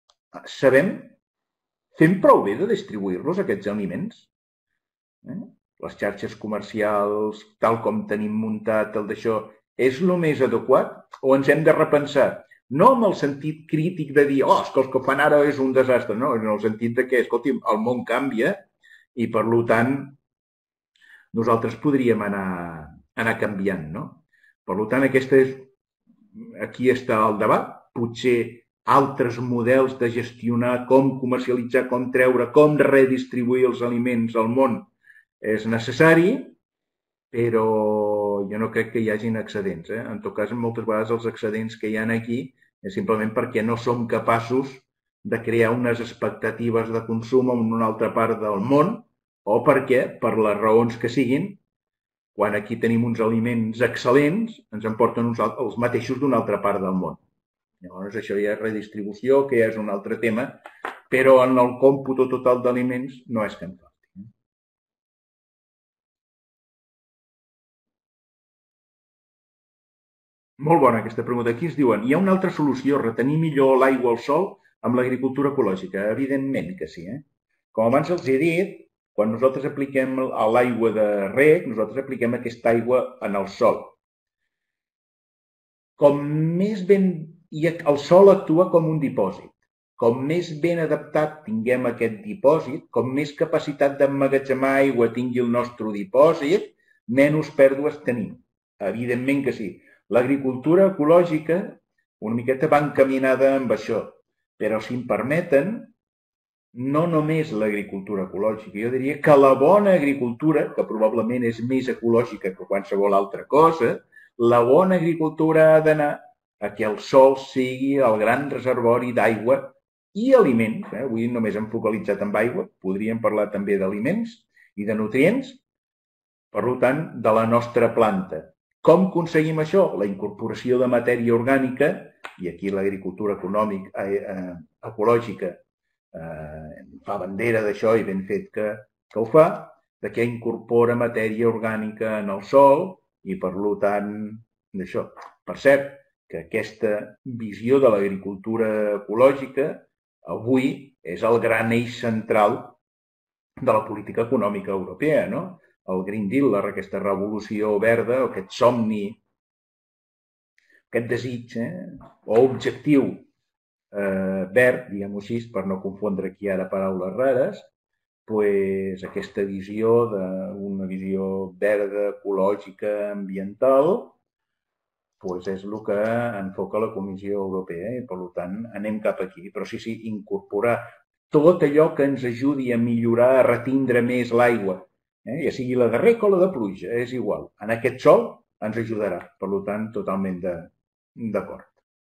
fem prou bé de distribuir-los aquests aliments? Les xarxes comercials, tal com tenim muntat el d'això, és el més adequat o ens hem de repensar? No amb el sentit crític de dir, és que el que fan ara és un desastre, no, en el sentit de que, escolti'm, el món canvia i per tant nosaltres podríem anar canviant, no? Per tant, aquesta és aquí està el debat. Potser altres models de gestionar, com comercialitzar, com treure, com redistribuir els aliments al món és necessari, però jo no crec que hi hagin excedents. En tot cas, moltes vegades els excedents que hi ha aquí és simplement perquè no som capaços de crear unes expectatives de consum en una altra part del món o perquè, per les raons que siguin, quan aquí tenim uns aliments excel·lents, ens emporten els mateixos d'una altra part del món. Llavors, això ja és redistribució, que ja és un altre tema, però en el còmputo total d'aliments no és que en falti. Molt bona aquesta pregunta. Aquí ens diuen, hi ha una altra solució, retenir millor l'aigua al sòl amb l'agricultura ecològica? Evidentment que sí. Com abans els he dit, quan nosaltres apliquem l'aigua de reg, nosaltres apliquem aquesta aigua en el sòl. Com més ben... I el sòl actua com un dipòsit. Com més ben adaptat tinguem aquest dipòsit, com més capacitat d'emmagatzemar aigua tingui el nostre dipòsit, menys pèrdues tenim. Evidentment que sí. L'agricultura ecològica una miqueta va encaminada amb això, però si em permeten, no només l'agricultura ecològica. Jo diria que la bona agricultura, que probablement és més ecològica que qualsevol altra cosa, la bona agricultura ha d'anar a que el sòl sigui el gran reservori d'aigua i aliments. Avui només hem focalitzat en aigua, podríem parlar també d'aliments i de nutrients, per tant, de la nostra planta. Com aconseguim això? La incorporació de matèria orgànica, i aquí l'agricultura ecològica fa bandera d'això i ben fet que ho fa, que incorpora matèria orgànica en el sòl i, per tant, d'això. Per cert, que aquesta visió de l'agricultura ecològica avui és el gran eix central de la política econòmica europea, no? El Green Deal, aquesta revolució verda, aquest somni, aquest desig o objectiu verd, diguem-ho així, per no confondre aquí ara paraules rares, doncs aquesta visió d'una visió verda, ecològica, ambiental, doncs és el que enfoca la Comissió Europea i, per tant, anem cap aquí. Però sí, incorporar tot allò que ens ajudi a millorar, a retindre més l'aigua, ja sigui la de reg o la de pluja, és igual. En aquest sòl ens ajudarà. Per tant, totalment d'acord.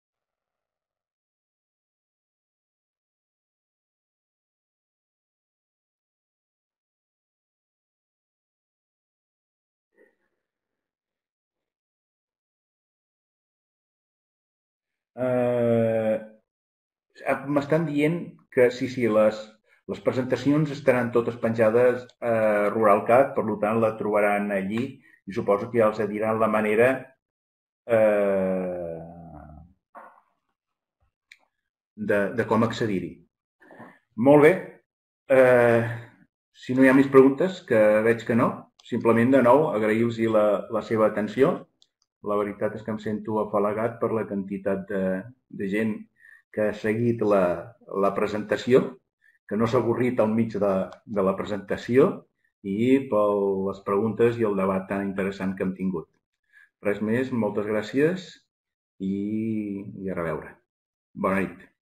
M'estan dient que sí, les presentacions estaran totes penjades a RuralCat, per tant la trobaran allí i suposo que ja els diran la manera de com accedir-hi. Molt bé. Si no hi ha més preguntes, que veig que no, simplement de nou agrair-los la seva atenció. La veritat és que em sento afalagat per la quantitat de gent que ha seguit la presentació, que no s'ha avorrit al mig de la presentació i per les preguntes i el debat tan interessant que hem tingut. Res més, moltes gràcies i a reveure. Bona nit.